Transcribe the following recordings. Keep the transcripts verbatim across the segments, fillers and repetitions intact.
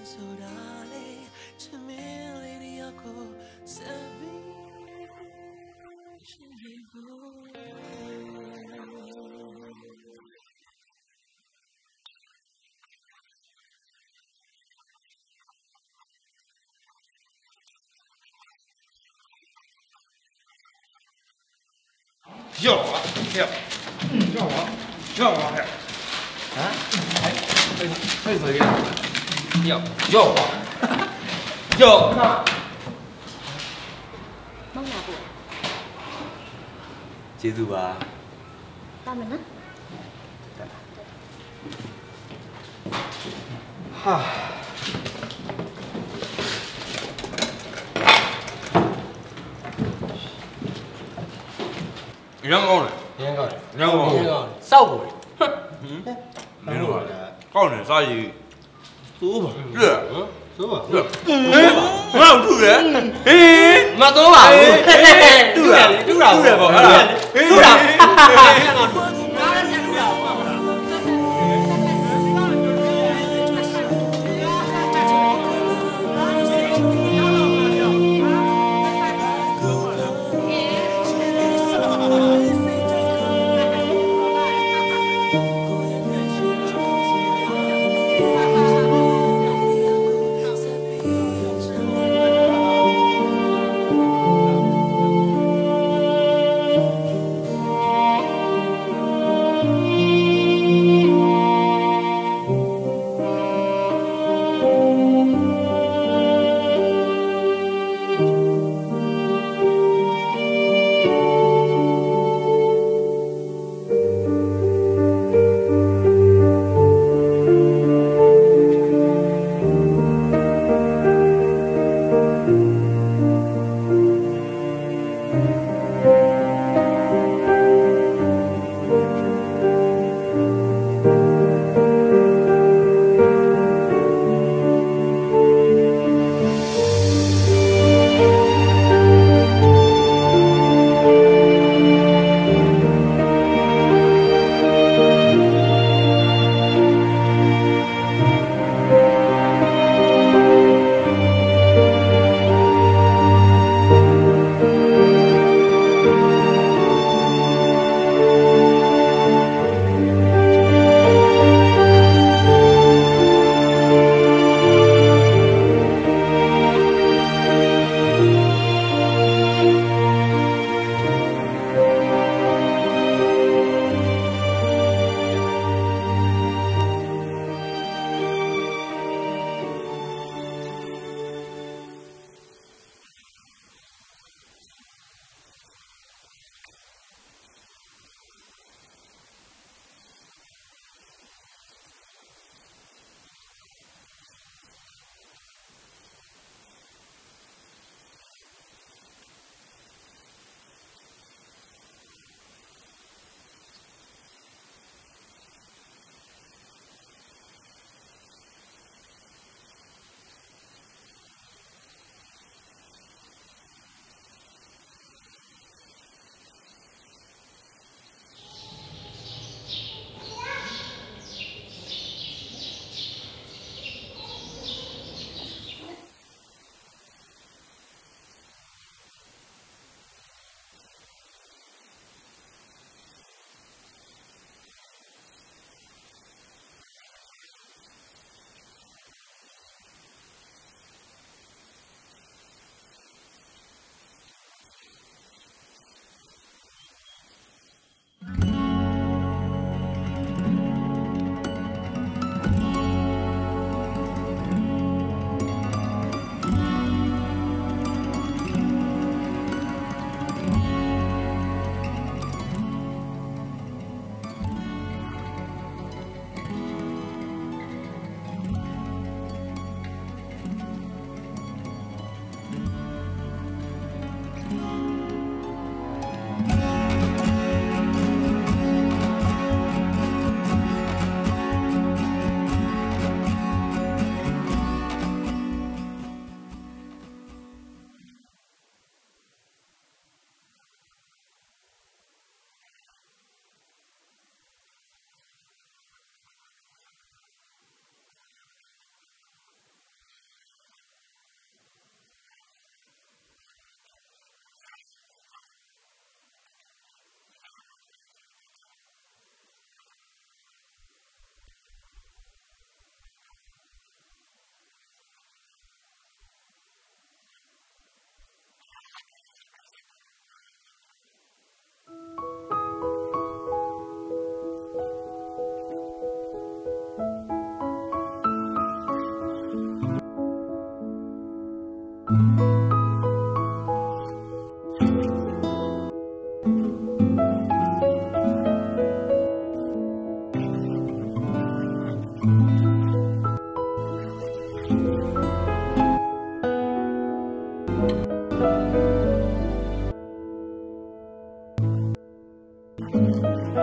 要啊，要，要啊，要啊，啊？哎，退水呀！要，要啊，要。 Mong nhà của Chị dù à? Ta mình á. Ha. Nhang con này. Nhang con. Nhang con. Sao rồi? Đến rồi. Con này sao gì? Tú mà. Được. Tú mà. Được. Không tú đấy. Mà tú bảo. Tú à? Tú à? Tú à? Bảo là. Tú à?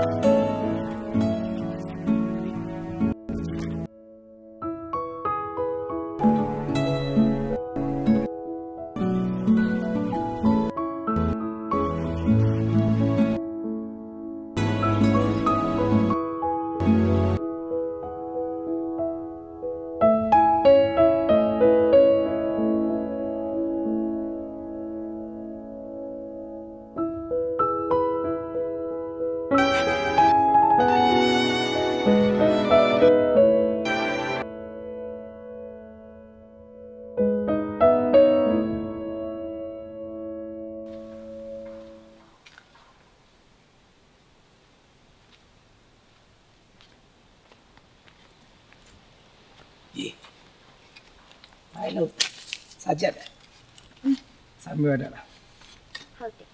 I know. Sajjad. Samyada. Okay.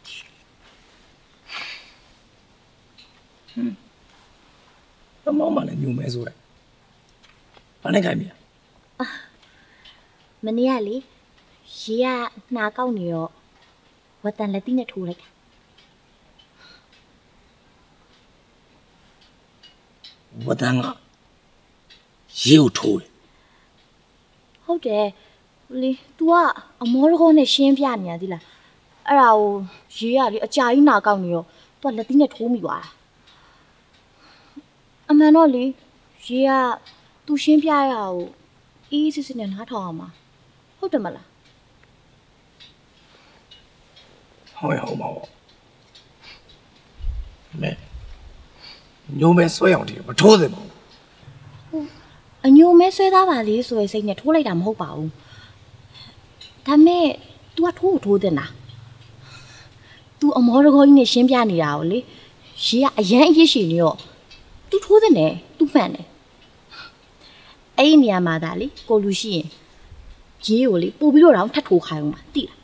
Hmm. The mama le new meso. Pane kai mi. Mani ya le. Ye ya na kaw ni yo. Watan la ti ne thu like. Watan nga. Ye u thu. ဟုတ်တယ်လေ तू ကအမောရကောနဲ့ရှင်းပြနေရသေးလားအဲ့ဒါကိုရေးရလေအကြာကြီးနာကောက်နေရော तू ကလက်သီးနဲ့ထိုးမိသွားတာအမှန်တော့လေရေးက तू ရှင်းပြရအောင်အေးစစ်စစ်နဲ့နားထောင်အောင်ပါဟုတ်တယ်မလားဟုတ်ရအောင်ပါမဲညိုမဲဆွဲအောင်ဒီမထိုးသင့်ပါဘူးအညိုမဲဆွဲသားပါလေဆိုရယ်စိတ်နဲ့ထိုးလိုက်တာမဟုတ်ပါဘူးဒါမဲ့ तू ကထိုးထိုးတဲ့နာ तू အမောရကောကြီးနဲ့ရှင်းပြနေတာကိုလေရေးကအရန်အရစ်ရှိနေရော तू ထိုးတဲ့နဲ့ तू မှန်တယ်အဲ့ဒီနေရာမှာဒါလေကိုလူရှိရင်ရေးကိုလေပို့ပြီးတော့ထပ်ထိုးခိုင်းအောင်ပါတိလား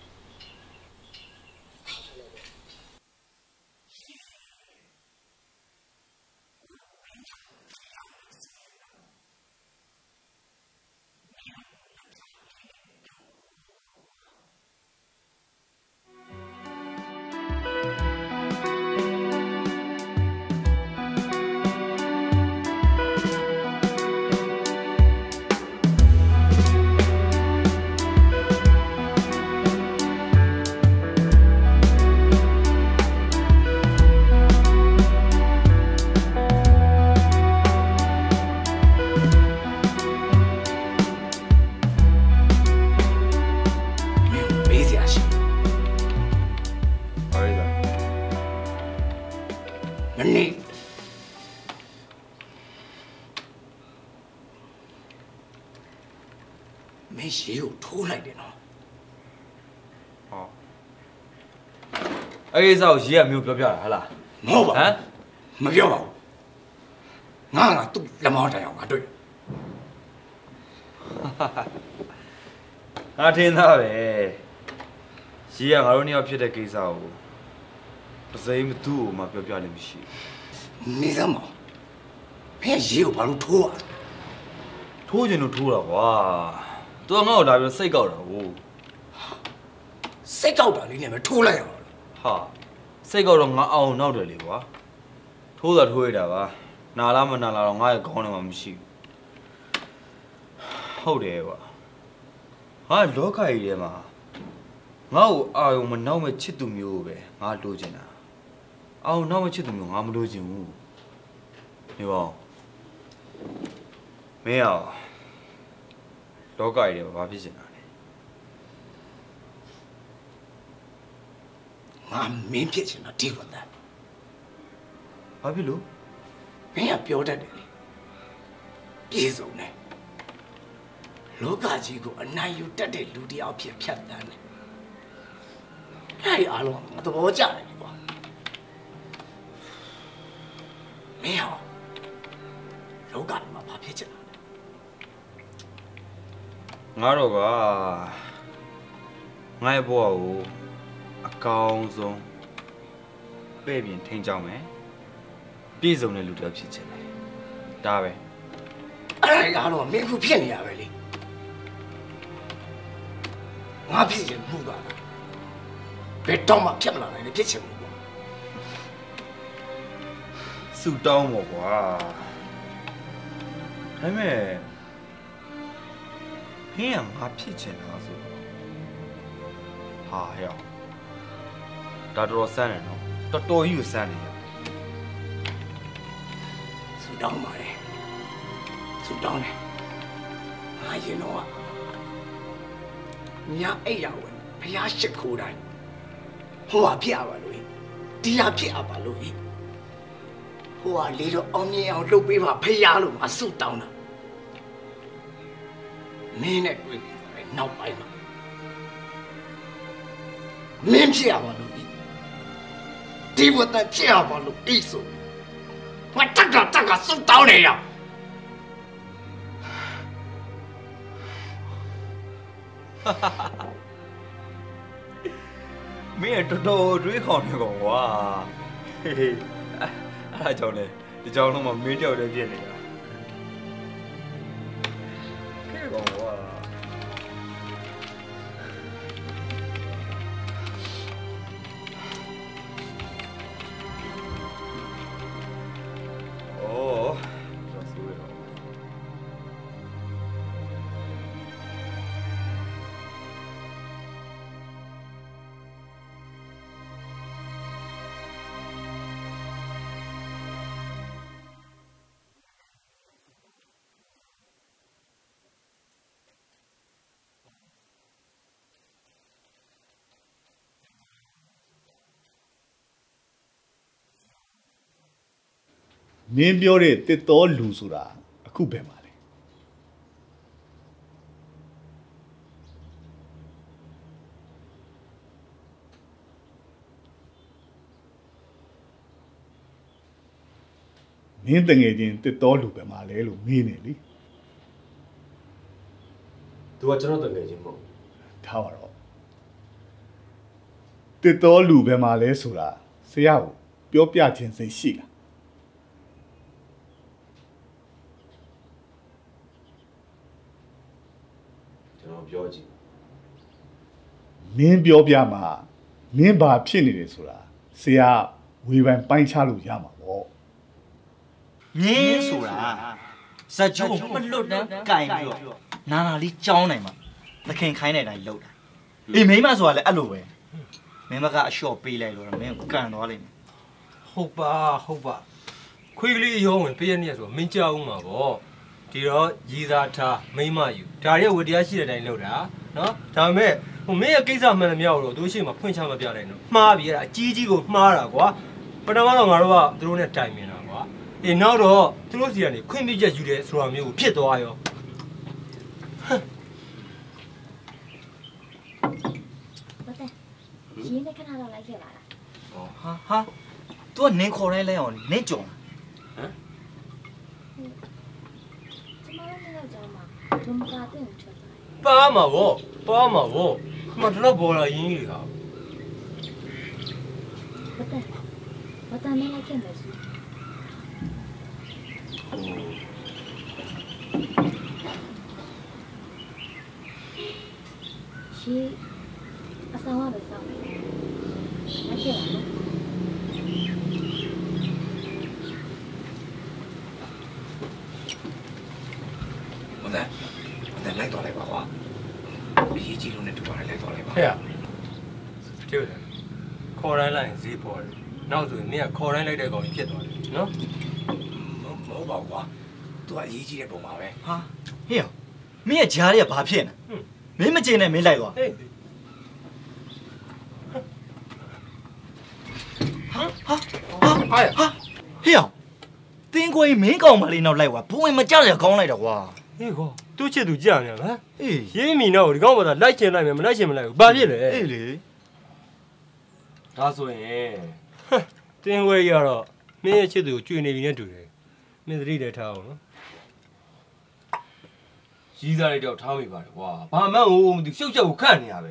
ရေကိုထိုးလိုက်တယ်နော်ဟောအဲ့ဒီစောက်ရေးကမျိုးပြောပြတာဟလားမဟုတ်ပါဟမ်မပြောပါဘူးငါကသူ့လက်မောင်းတိုင်အောင်ငါတွေ့ငါထင်သားပဲရေးကငါတို့နှစ်ယောက်ဖြစ်တဲ့ကိစ္စကိုတစ်စိမ့်မသူ့ကိုမှပြောပြလိမ့်မရှိနေစမ်းမဖဲရေကိုဘာလို့ထိုးရထိုးချင်လို့ထိုးတာကွာသူကငါ့ကိုလာပြီးစိတ်ကောက်တာကိုစိတ်ကောက်တာလေးနဲ့ပဲထိုးလိုက်ရအောင်ဟာစိတ်ကောက်တော့ငါအောင်နောက်တယ်လေကွာထိုးတာထိုးရတာပါနာလားမနာလားတော့ငါရဲ့ခေါင်းထဲမှာမရှိဘူးဟုတ်တယ်ကွာငါလောကကြီးထဲမှာငါ့ကိုအာယုံမနောက်မဲ့ချစ်သူမျိုးပဲငါလိုချင်တာအာယုံနောက်မဲ့ချစ်သူမျိုးငါမလိုချင်ဘူးနေပါမင်းအောင်လောကကြီးထဲမှာဘာဖြစ်နေတာလဲငါမင်းဖြစ်ချင်တာဒီလိုသားဘာဖြစ်လို့မင်းကပြောတတ်တယ်လေပြေဆုံးတယ်လောကကြီးကိုအနိုင်ယူတတ်တဲ့လူတစ်ယောက်ဖြစ်ဖြတ်တန်းတယ်အဲ့ဒီအားလုံးမသဘောကျတယ်ကွာမင်းဟာလောကမှာဘာဖြစ်ချင်တာငါတော့ကငါ့ဘဝကိုအကောင်းဆုံးပဲ့ပြင်ထိန်းချောင်းမယ်ပြည့်စုံတဲ့လူတစ်ယောက်ဖြစ်ချင်တယ်ဒါပဲအဲ့ဒါကတော့မင်းခုဖြစ်နေရပဲလေငါဖြစ်ချင်မှုပါလားဘယ်တော့မှဖြစ်မလာနိုင်လေဖြစ်ချင်မှုပေါ့စစုတောင်းပေါ့ကွာဒါပေမဲ့ဟင်းကငါဖြစ်ချင်တာဆိုတော့ဟာဟဲ့ဒါတော်တော်စမ်းတယ်နော်တော်တော်ကြီးကိုစမ်းနေရဆူတောင်းပါလေဆူတောင်းတယ်ငါရင်တော့ညအဲ့ရဝင်ဖျားရှိခိုးတိုင်းဟိုဟာဖြစ်ရပါလို့ဒီဟာဖြစ်ရပါလို့ဟိုဟာလေးတော့အောင်မြင်အောင်လုပ်ပေးပါဖျားလို့ငါဆူတောင်းတာမင်းနဲ့တွေ့ပြီနောက်ပိုင်းမှာမင်းဖြစ်ရပါလို့ဒီဝတ်တဖြစ်ရပါလို့ဤဆိုငါတက်ကတက်ကစုတောင်းနေရမင်းတော်တော်တွေးခေါင်နေကောင်ကွာဟေးအဲ့ဒါကြောင့်လေဒီကြောင်လုံးမှာမင်းကြောက်တယ်ဖြစ်နေတာကဲကောင်ကွာမင်းပြောတဲ့တစ်တော်လူဆိုတာအခုပဲမှာလေမင်းတငယ်ချင်းတစ်တော်လူပဲမှာလေလို့မင်းနေလေသူကကျွန်တော်တငယ်ချင်းမဟုတ်ထားပါတော့တစ်တော်လူပဲမှာလဲဆိုတာဆရာကိုပြောပြခြင်းစိတ်ရှိလားပြောကြည့်မင်းပြောပြမှာမင်းဘာဖြစ်နေတယ်ဆိုတာဆရာဝေဖန်ပိုင်းခြားလို့ရမှာပေါ့မင်းဆိုတာဇက်ကျုံမလွတ်တန်းကင်ပြီးတော့နာနာလေးကြောင်းနိုင်မှာသခင်ခိုင်းတဲ့အတိုင်းလုပ်တာအေးမိမဆိုတာလည်းအဲ့လိုပဲမင်းမကအလျှော့ပေးလိုက်လို့မင်းကိုကန်သွားလိမ့်မယ်ဟုတ်ပါဟုတ်ပါခွေးကလေးရောဝင်ပေးရနေဆိုမင်းကြောက်ဦးမှာပေါ့ဒီတော့ရည်စားထားမိမယူဒါရဲ့ဝတရားရှိတဲ့အတိုင်းလုပ်တာနော်ဒါပေမဲ့ဟိုမင်းရဲ့ကိစ္စမှန်တယ်မရောက်တော့သူရှိမှဖွင့်ချမပြလိုက်နော်မှားပြီအဲ့ဒါအကြီးကြီးကိုမှားတာကွာပထမတော့ငါတို့ကသူတို့နဲ့တိုင်ပင်တာကွာအေးနောက်တော့သူတို့စီကနေခွင့်ပြုချက်ယူတယ်ဆိုတာမျိုးကိုဖြစ်သွားရောဟုတ်တယ်ရင်းနဲ့ခဏတော့လိုက်ခဲ့ပါလားဟာဟာ तू ကနင်းခေါ်တိုင်းလဲအောင်နင်းကြုံဟမ်怎么搞定这个？ 爸嘛我，爸嘛我，妈知道不了英语啊。 不对，我当没来见的是。是，阿三话没少，来见完了。 我在，我在来到来吧话，一记录那图案来到来吧。 对呀，对不对？ခေါ်တိုင်းလိုက်ဈေးပေါ်တယ်။နောက်ဆိုရင်မင်းကခေါ်တိုင်းလိုက်တဲ့ကောင်ကြီးဖြစ်သွားတယ်နော်။မဟုတ်ပါဘူးကွာ။ तू ကအရေးကြီးတဲ့ပုံပါပဲ။ဟာဟေ့မင်းရဲ့ဂျားတွေကဘာဖြစ်နေ။မင်းမကျင်နဲ့မင်းလိုက်သွား။ဟေးဟာဟာဟာဟာဟေ့တင်းကိုမင်းကောင်မလေးနောက်လိုက်ကွာဘူးဝင်မကြောက်ရကောင်းလိုက်တော့ကွာဟေးကွာသူ့ချစ်သူကြာနေလားအေးရင်းမီတော့ဒီကောင်ကလိုက်ချင်လိုက်မယ်မလိုက်ချင်မလိုက်ဘူးဘာဖြစ်လဲအေးလေဒါဆိုရင်တင်းဝဲရတော့မင်းရဲ့ချစ်သူကိုကျွေနေပြီနဲ့တူတယ်မင်းသတိနဲ့ထားအောင်နော်ရီးစားလိုက်တော့ထားမိပါတယ်ကွာဘာမှမဟုတ်ဘူးရှုပ်ချက်ကိုခန့်နေရပဲ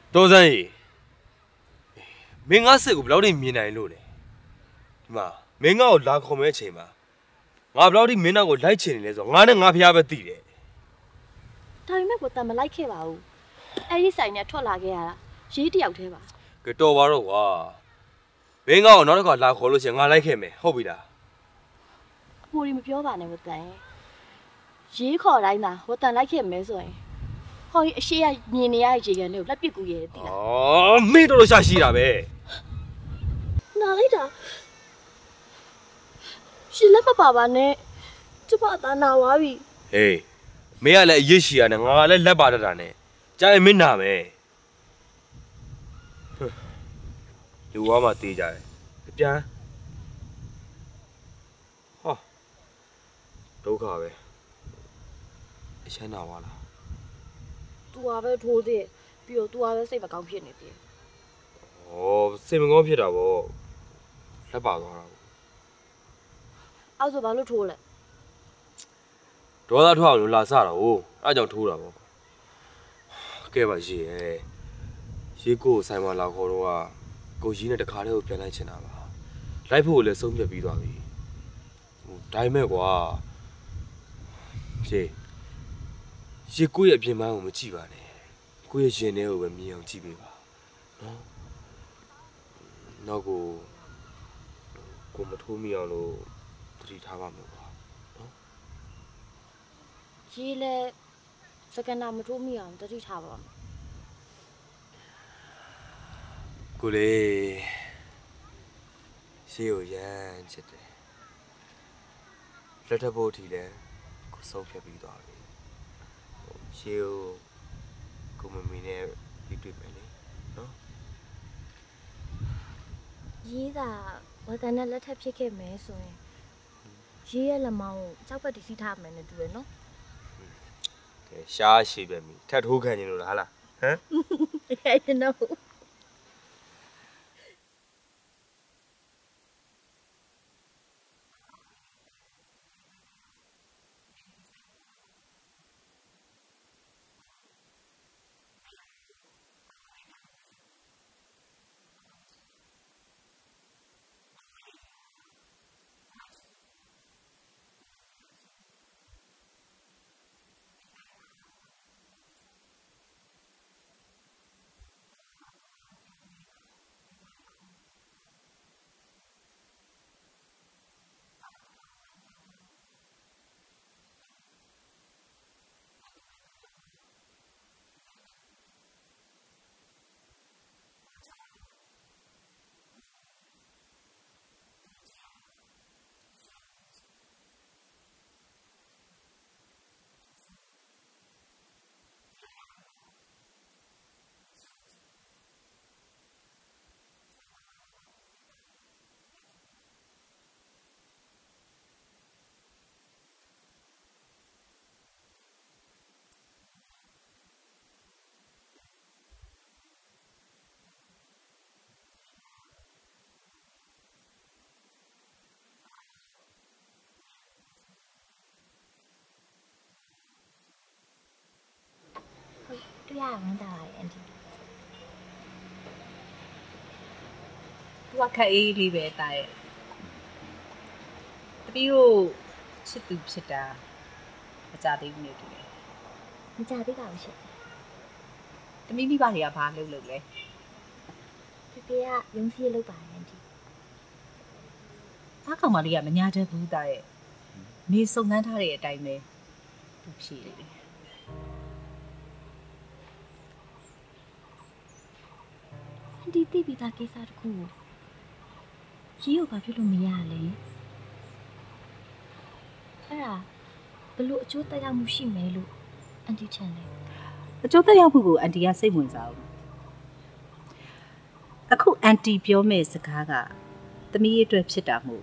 တော်စမ်းကြီးမင်းငါစစ်ကိုဘယ်လောက်ထိမြင်နိုင်လို့လဲဒီမှာမင်းငါ့ကိုလာခေါ်မဲ့အချိန်မှာငါဘယ်လောက်ထိမင်းနောက်ကိုလိုက်ချင်နေလဲဆိုတော့ငါနဲ့ငါဖျားပဲသိတယ်ဒါပေမဲ့ကိုတန်မလိုက်ခဲ့ပါဘူးအဲ့ဒီဆိုင်နဲ့ထွက်လာခဲ့ရတာရေးတယောက်တည်းပါကဲတော်ပါတော့ကွာမင်းငါ့ကိုနောက်တစ်ခါလာခေါ်လို့ရှိရင်ငါလိုက်ခဲ့မယ်ဟုတ်ပြီလားအဖိုးကြီးမပြောပါနဲ့ကိုတန်ရေးခေါ်တိုင်းသာကိုတန်လိုက်ခဲ့မယ်ဆိုရင်ဟောအရှိရမြင်နေရတဲ့ရေကန်လေးကိုလက်ပစ်ကူရဲတိလားအော်မင်းတော်တော်ရှာရှိတာပဲနားလိုက်တာရှင်လက်မပါပါနဲ့ကျမအသားနာသွားပြီဟေးမင်းကလည်းအရေးရှိရတယ်ငါကလည်းလက်ပါတတ်တာနဲ့ကြားရင်မင်းနာမယ်လူဝါမှတေးကြတယ်အပြန်ဟောဒုက္ခပဲအချမ်းနာပါလား तू อ่ะပဲထိုးသေးပြီးတော့ तू อ่ะပဲစိတ်မကောင်းဖြစ်နေသေးဩစိတ်မကောင်းဖြစ်တာပေါ့လက်ပါသွားတာပေါ့အဲ့ဆိုဘာလို့ထိုးလဲဒေါသထွက်အောင်လို့လာစတာ哦အဲ့ကြောင့်ထိုးတာပေါ့ကဲပါရှိရဲ့ရေကိုဆိုင်မှာလာခေါ်တော့ကကိုကြီးနဲ့တခါတည်းကိုပြန်လိုက်ချင်တာပါလိုက်ဖို့လည်းဆုံးဖြတ်ပြီးသွားပြီဟိုဒါပေမဲ့ကွာရှေ့ရေကိုရဲ့အပြင်ပန်းကိုမကြည့်ပါနဲ့ကိုရဲ့ရှင်ထဲကိုပဲမြင်အောင်ကြည့်ပေးပါနော်နောက်ကိုကိုမထိုးမိအောင်လို့တတိထားပါမယ်ကွာနော်ရေးလဲစကန်နာမထိုးမိအောင်တတိထားပါမယ်ကိုလေးရှေ့ကိုရမ်းချစ်တယ်လက်ထပ်ဖို့ထီလဲကိုဆုံးဖြတ်ပြီးသွားပြီရှေ့ကိုကိုမမီနဲ့ပြီးတွေ့မယ်လေနော်ရေးတာဝတန်နဲ့လက်ထပ်ဖြစ်ခဲ့မယ်ဆိုရင်ရေးရဲ့လက်မောင်းကိုကြောက်ပတ်တီးစီးထားမယ်နဲ့တူတယ်နော်ကဲရှားရှိပဲမိထပ်ထိုးခံနေလို့လားဟာလားဟမ် I know တွေ့ရမှန်းတာပါရဲ့အန်တီသူကခက်အေးလေးပဲတာရဲ့တပီးတို့ချစ်သူဖြစ်တာမကြသေးဘူးနေတူတယ်မကြသေးပါဘူးရှင်တမီးမိဘတွေကဘာလုပ်လုပ်လဲဖေဖေကရုံးစီးလုပ်ပါတယ်အန်တီသားကောင်မလေးကမညာတတ်ဘူးတာရဲ့နေစုံစမ်းထားတဲ့အတိုင်းပဲသူဖြေတယ်အန်တီသိပြီးသားကိစ္စတစ်ခုကိုရေးကိုဘာဖြစ်လို့မရလဲအဲ့ဒါဘလို့အကျိုးသက်ရောက်မှုရှိမယ်လို့အန်တီထင်တယ်အကျိုးသက်ရောက်မှုကိုအန်တီကစိတ်ဝင်စားဘူးအခုအန်တီပြောမဲ့စကားကသမီးရဲ့အတွက်ဖြစ်တာမို့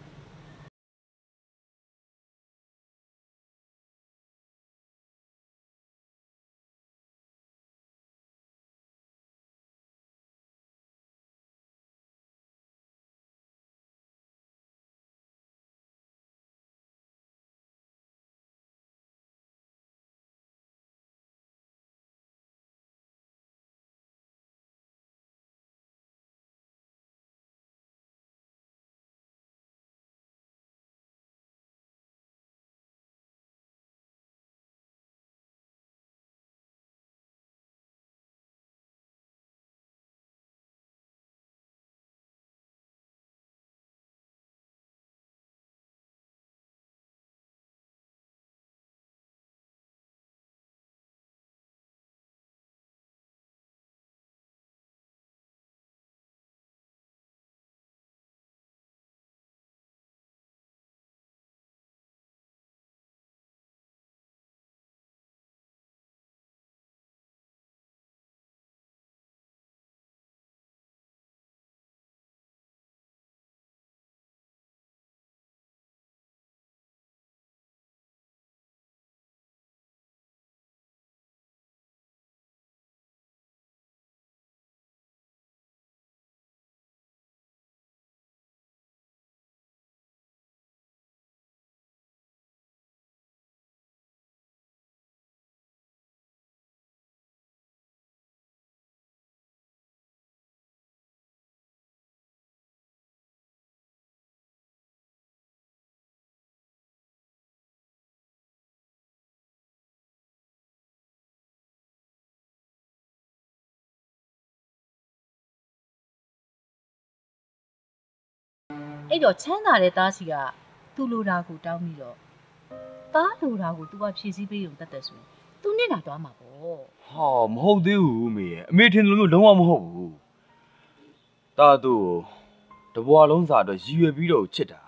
အဲ့တော့ချမ်းသာတဲ့သားစီကသူ့လိုတာကိုတောင်းပြီးတော့သားလိုတာကို तू ကဖြည့်ဆည်းပေးုံတတ်တယ်ဆိုရင် तू နဲ့လာသွားမှာပေါ့ဟာမဟုတ်သေးဘူးမေရဲ့အမေထင်တယ်လို့လုံးဝမဟုတ်ဘူးတာသူ့တဘွားလုံးစာအတွက်ရည်ရွယ်ပြီးတော့ချစ်တာ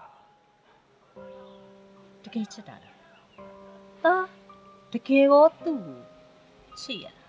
တကယ်ချစ်တာလားသားတကယ်ရောသူ့ကိုချစ်ရတာ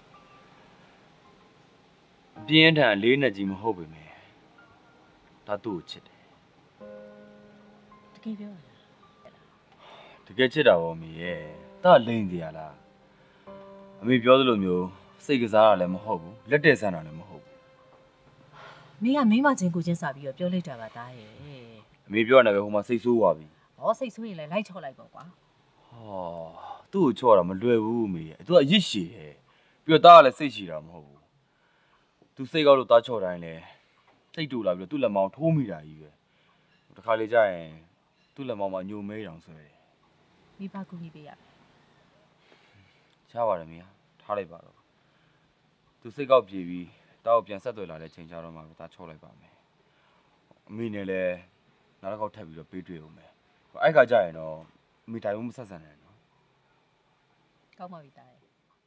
ပြင်းထန်လေးနဲ့ကြီးမဟုတ်ပေမဲ့ဒါသူ့ကိုချစ်တယ်တကယ်ပြောရလားတကယ်ချစ်တာပေါ့မေရဲ့တာလိမ့်စီရလားအမေပြောသလိုမျိုးစိတ်ကစားတာလည်းမဟုတ်ဘူးလက်တဲ့ဆန်းတာလည်းမဟုတ်ဘူးမင်းကမိမချင်းကိုချင်းစာပြီးတော့ပြောလိုက်တာပါသားရဲ့အမေပြောနေပဲဟိုမှာစိတ်ဆိုးသွားပြီဟောစိတ်ဆိုးရင်လည်းလိုက်ချော့လိုက်ပေါ့ကွာဟောသူ့ကိုချော့တာမလွယ်ဘူးမေရဲ့သူကအရစ်ရှည်တယ်ပြီးတော့တာကလည်းစိတ်ရှည်တာမဟုတ်ဘူးသူစိတ်ကောက်လို့တာချော့တိုင်းလဲစိတ်တူလာပြီးတော့သူ့လက်မောင်းထိုးမိတာကြီးပဲတခါလေကြာရင်သူ့လက်မောင်းမှာညိုမဲတောင်ဆွဲတယ်မိဘကူညီပေးရမယ်ချပါတယ်မေဟာထားလိုက်ပါတော့သူစိတ်ကောက်ပြေပြီးတာကိုပြန်ဆက်သွယ်လာတဲ့ချိန်ကြတော့မှတာချော့လိုက်ပါမယ်အမေနဲ့လည်းနောက်တစ်ခေါက်ထပ်ပြီးတော့ပေးတွေ့အောင်မယ်အဲ့ခါကြာရင်တော့အမေတိုင်ဝမဆက်ဆံနိုင်တော့ကောင်းပါပြီသားရဲ့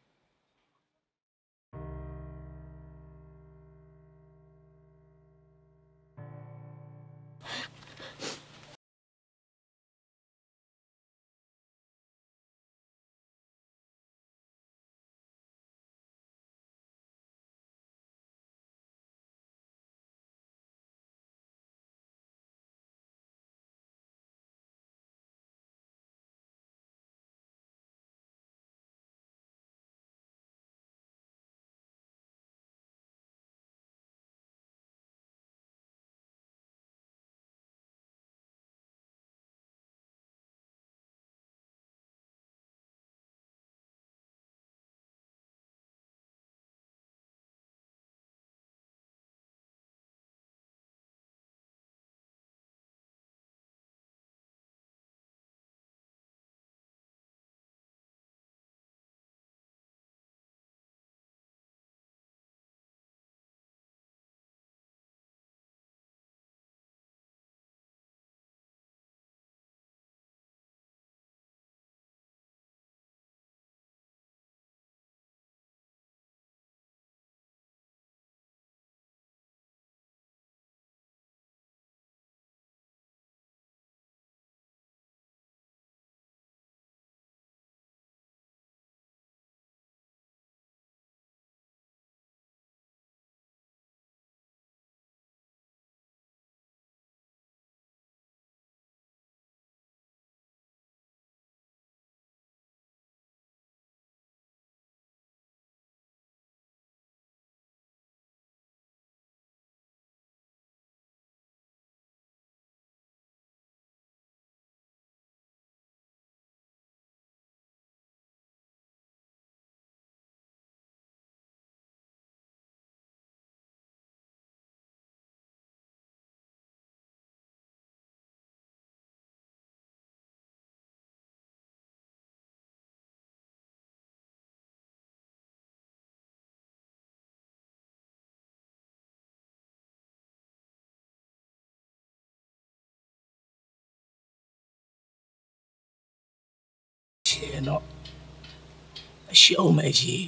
ရှင်တော့အရှုံးမဲ့ကြီး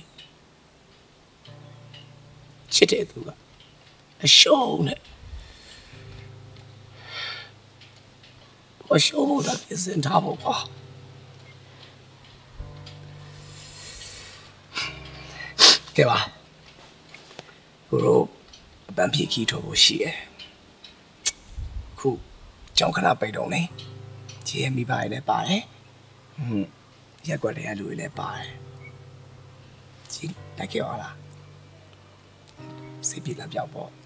ချစ်တဲ့သူကအရှုံးနဲ့အရှုံးတော့ပြင်ဆင်ထားဖို့ကွာကဲပါကိုတို့အပန်းပြေခီးထုတ်ဖို့ရှိတယ်ခုကြောင်ခဏပိတ်တော့နေခြေမိပါရလည်းပါတယ်ဟွန်းရက်ွက်တဲ့လူတွေလည်းပါတယ်ကြည့်လိုက်ကြပါလားစိတ်ပြေလာပြောက်ပေါ့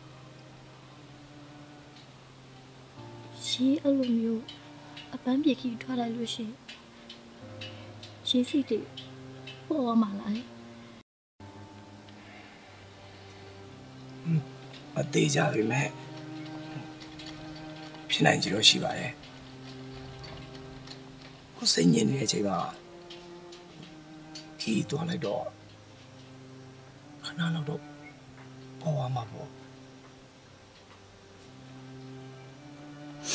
ရှင်အဲ့လိုမျိုးအပန်းပြေခီထွက်လိုက်လို့ရှိရင်ရှင်စိတ်တွေပေါ်ရမှာလားမသေးကြပြီမဲ့ဖြစ်နိုင်ကြလို့ရှိပါတယ်ကိုစိတ်ညစ်နေတဲ့အချိန်မှာခီးသွားလိုက်တော့ခဏလောက်တော့ပေါ်ရမှာပေါ့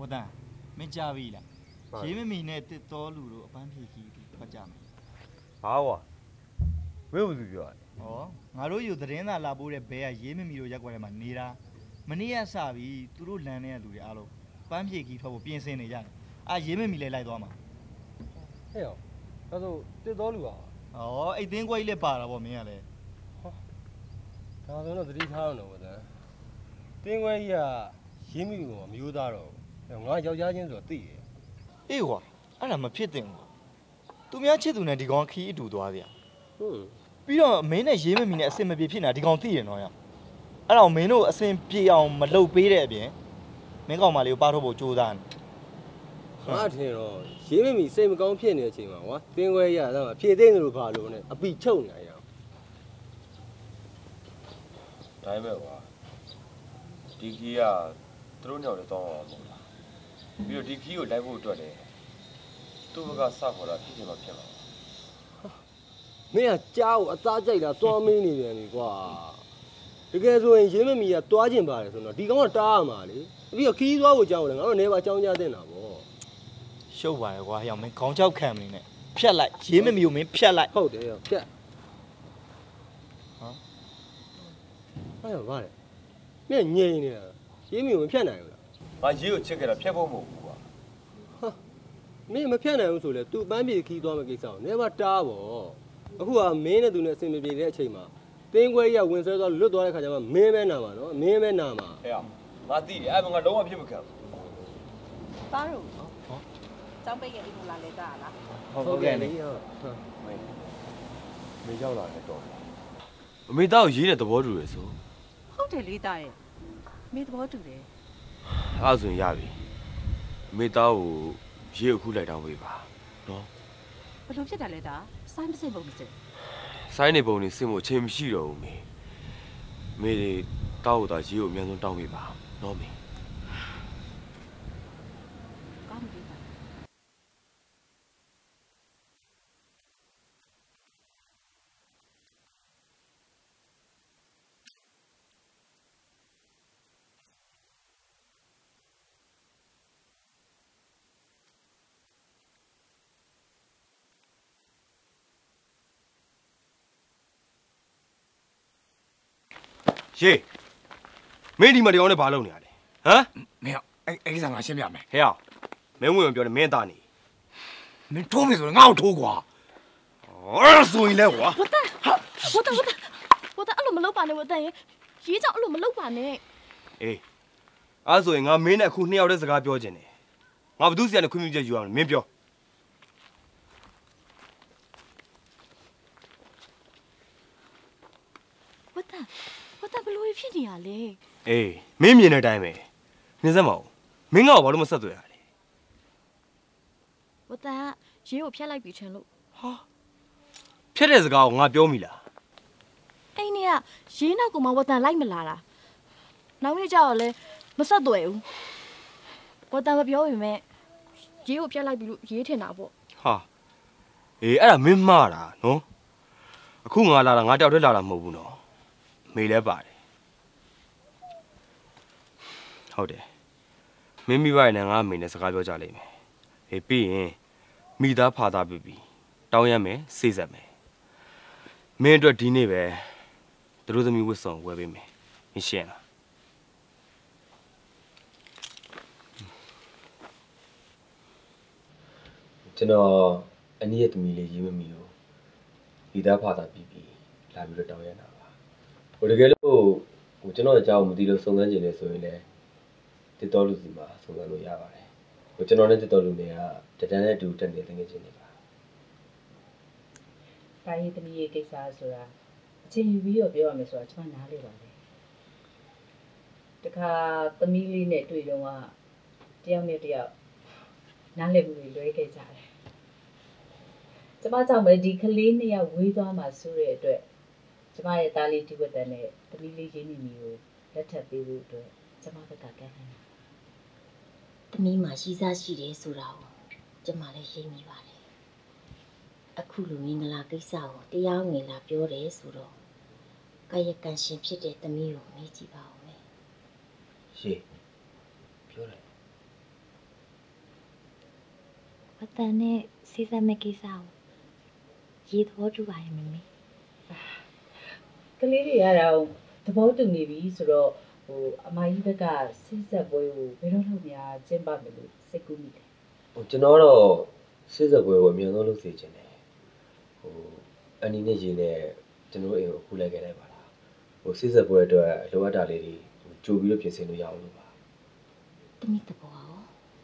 တန်မင်းကြားပြီလားရေးမမီနဲ့တစ်တော်လူတို့အပန်းဖြေကြီးထွက်ကြမယ်ဟာကွာမင်းဘာပြောရလဲဩငါတို့ယူသတင်းသာလာပို့တဲ့ဘဲကရေးမမီတို့ရက်ွက်ထဲမှာနေတာမနေ့ကစပြီးသူတို့လမ်းထဲကလူတွေအားလုံးပန်းဖြေကြီးထွက်ဖို့ပြင်ဆင်နေကြတယ်အာရေးမမီလဲလိုက်သွားမှာဟဲ့အောင်ဒါဆိုတစ်တော်လူပါဩအဲ့သင်းခွဲကြီးလည်းပါတာဗောမင်းကလည်းဒါဆိုတော့သတိထားအောင်တော့ဗောတင်းခွဲကြီးကရင်းမိကမမျိုးသားတော့ငါယောက်ျားချင်းဆိုတော့သိတယ်အေးကွာအဲ့ဒါမဖြစ်တင်ဘူးသူများချစ်သူနဲ့ဒီကောင်ခီးအတူသွားကြဟုတ်ပြီးတော့မင်းနဲ့ရေးမမီနဲ့အစင်မပြေဖြစ်နေတာဒီကောင်သိရနော်ရအဲ့တော့မင်းတို့အစင်ပြေအောင်မလုပ်ပေးတဲ့အပြင်မင်းကောင်မလေးကိုပါထုတ်ဖို့ကြိုးစားနေငါထင်တော့ရေးမမီစိတ်မကောင်းဖြစ်နေတဲ့အချိန်မှာကွာတင်းခွဲကြီးကတော့ဖြည့်သိမ့်တယ်လို့ဘာလို့နဲ့အပီချုပ်နေရအောင်ဒါပဲကွာဒီခီးကသူတို့ညောက်လည်းတောင်းအောင်မဟုတ်လားပြီးတော့ဒီခီးကိုလိုက်ဖို့အတွက်လည်းသူ့ဘက်ကစခေါ်တာဖြစ်ချင်မှဖြစ်မှာမင်းကကြားကိုအသားကြိုက်တာသွားမင်းနေပြန်ပြီကွာတကယ်ဆိုရင်ရင်းမမီကတွားကျင်ပါတယ်ဆိုတော့ဒီကောင်ကတားရမှာလေပြီးတော့ခီးသွားဖို့ကြောင်းတယ်ငါတို့နေပါအကြောင်းကြားတင်တာဗောရှုပ်ပါလေကွာဟောင်မင်းခေါင်းချောက်ခံမနေနဲ့ဖြတ်လိုက်ရေးမမီကိုမင်းဖြတ်လိုက်ဟုတ်တယ်ရောဖြတ်ဟာအဲ့ဘာလဲမင်းငြိမ်နေတာရေးမီကိုမဖြတ်နိုင်ဘူးလားငါရေးကိုချစ်ခဲ့တာဖြတ်ဖို့မဟုတ်ဘူးကွာဟာမင်းမဖြတ်နိုင်ဘူးဆိုလေ तू ပန်းပြေခီးသွားမယ့်ကိစ္စကိုနေပါတားဗောအခုကမင်းနဲ့သူနဲ့အဆင်မပြေတဲ့အချိန်မှာတင်းခွဲကြီးကဝင်ဆွဲသွားလွတ်သွားတဲ့ခါကျမှမင်းပဲနာမှာနော်မင်းပဲနာမှာဟဲ့ငါသိတယ်အဲ့ဘငါလုံးဝဖြစ်မခံဘူးသားတို့ဟောကျောင်းပိတ်ရဲ့အိမ်ကိုလာလဲတာလားဟုတ်ကဲ့လေမေရောက်လာတယ်တော့အမေသားကိုရေးတဲ့သဘောတူတယ်ဆိုဟုတ်တယ်လေးသားရဲ့မေသဘောတူတယ်အဲ့ဆိုရင်ရပြီအမေသားကိုရေးအခုလိုက်တောင်းပေးပါနော်ဘယ်လိုဖြစ်တာလဲသားစိုင်းမစိမ့်ပုံမစိမ့်စိုင်းနေပုံနေစင်ဖို့အချိန်မရှိတော့ဘူးမေမေတောက်တာရေးကိုအများဆုံးတောင်းပေးပါနော်မေကောင်းပြီရေမင်းဒီမှာတရားနဲ့ဘာလုပ်နေရလဲဟမ်မင်းအဲ့အဲ့ဒီစားငါရှင်းပြမယ်ဟဲ့အောင်မင်းဝင်ဝင်ပြောတယ်မင်းသားနေမင်းထိုးမယ်ဆိုရင်ငါ့ကိုထိုးကွာအော်ဆိုရင်လဲကွာဝတ်တဟာဝတ်တဝတ်တဝတ်တအဲ့လိုမလုပ်ပါနဲ့ဝတ်တရေရေးကြောင့်အဲ့လိုမလုပ်ပါနဲ့အေးအဲ့ဆိုရင်ငါမင်းနဲ့အခုနှစ်ယောက်တည်းစကားပြောချင်တယ်ငါဘသူစီကနေခွင့်ပြုချက်ယူအောင်မင်းပြောဝတ်တဝတ်တဘလို့ဖြစ်နေရလဲအေးမင်းမြင်တဲ့အတိုင်းပဲနေစမ်းမအောင်မင်းကဘာလို့မဆက်သွယ်ရလဲဝတ်တရေးကိုဖျက်လိုက်ပြီထင်လို့ဟာဖျက်တဲ့စကားကိုငါပြောမိလားအိမ်เนี่ยရေးနောက်ကောင်မဝတ်တလိုက်မလာတာနောက်နေ့ကျတော့လဲမဆက်သွယ်ဘူးဝတ်တမပြောရင်မဲ့ရေးကိုဖျက်လိုက်ပြီလို့ရေးထင်တာပေါ့ဟာအေးအဲ့ဒါမင်းမှားတာနော်အခုငါလာတာငါတယောက်တည်းလာတာမဟုတ်ဘူးနော်မေလည်းပါတယ်ဟုတ်တယ်မင်းမိဘနဲ့ငါအမေနဲ့စကားပြောကြလိမ့်မယ်ဟေးပြီးရင်မိသားဖာသားပြီပြီတောင်းရမယ်စေးဆက်မယ်မင်းအတွက်ဒီနေ့ပဲသူတို့သမီးဝတ်စုံဝယ်ပေးမယ်မရှင်းလားကျွန်တော်အနည်းရဲ့သမီးလေးရေးမမီလို့မိသားဖာသားပြီပြီလာပြီးတော့တောင်းရတာပါဟိုတကယ်လို့ဟိုကျွန်တော်အကြောင်းမသိလို့စုံစမ်းကြည့်နေဆိုရင်လည်းတစ်တော်လူစီမှာစုံစမ်းလို့ရပါတယ်ဟိုကျွန်တော်နဲ့တစ်တော်လူတွေကတတန်းနဲ့အတူတက်နေတကယ်ချင်းနေပါဒါရေးသမီးရဲ့ကိစ္စဆိုတာအချိန်ယူပြီးတော့ပြောရမယ်ဆိုတာကျွန်မနားလေပါတယ်တခါသမီးလေးနဲ့တွေ့တော့ကတယောက်နဲ့တယောက်နားလည်မှုတွေလွဲခဲ့ကြတယ်ကျွန်မကြောင့်ပဲဒီကလေးနှစ်ယောက်ဝေးသွားမှာဆိုတဲ့အတွက်ကျမရဲ့သားလေးဒီဝတ်တန်နဲ့သမီးလေးရင်းနေမီကိုလက်ထပ်ပေးဖို့အတွက်ကျမဘက်ကကမ်းလှမ်းတာသမီးမှာရှိစားရှိတယ်ဆိုတာကိုကျမလည်းရိပ်မိပါတယ်အခုလိုမင်္ဂလာကိစ္စကိုတရားငင်လာပြောတယ်ဆိုတော့ကာယကံရှင်ဖြစ်တဲ့သမီးကိုမေးကြည့်ပါဦးမယ်ရှေ့ပြောတယ်ဝတန်နဲ့စိစက်မဲ့ကိစ္စကိုရေးသဘောတူပါရဲ့မမေကလေးတွေကတော့သဘောတူနေပြီဆိုတော့ဟိုအမကြီးဘက်ကစိတ်ဆက်ပွဲကိုဘယ်တော့လောက်များကျင်းပမယ်လို့စိတ်ကူးမိတယ်ဟိုကျွန်တော်တော့စစ်စက်ပွဲကိုအမြန်ဆုံးလုပ်စေချင်တယ်ဟိုအန်နီနဲ့ရေနဲ့ကျွန်တော်အိမ်ကိုအခုလိုက်ခဲ့လိုက်ပါလားဟိုစစ်စက်ပွဲအတွက်လိုအပ်တာလေးတွေကြိုပြီးတော့ပြင်ဆင်လို့ရအောင်လို့ပါတမိတဘောရော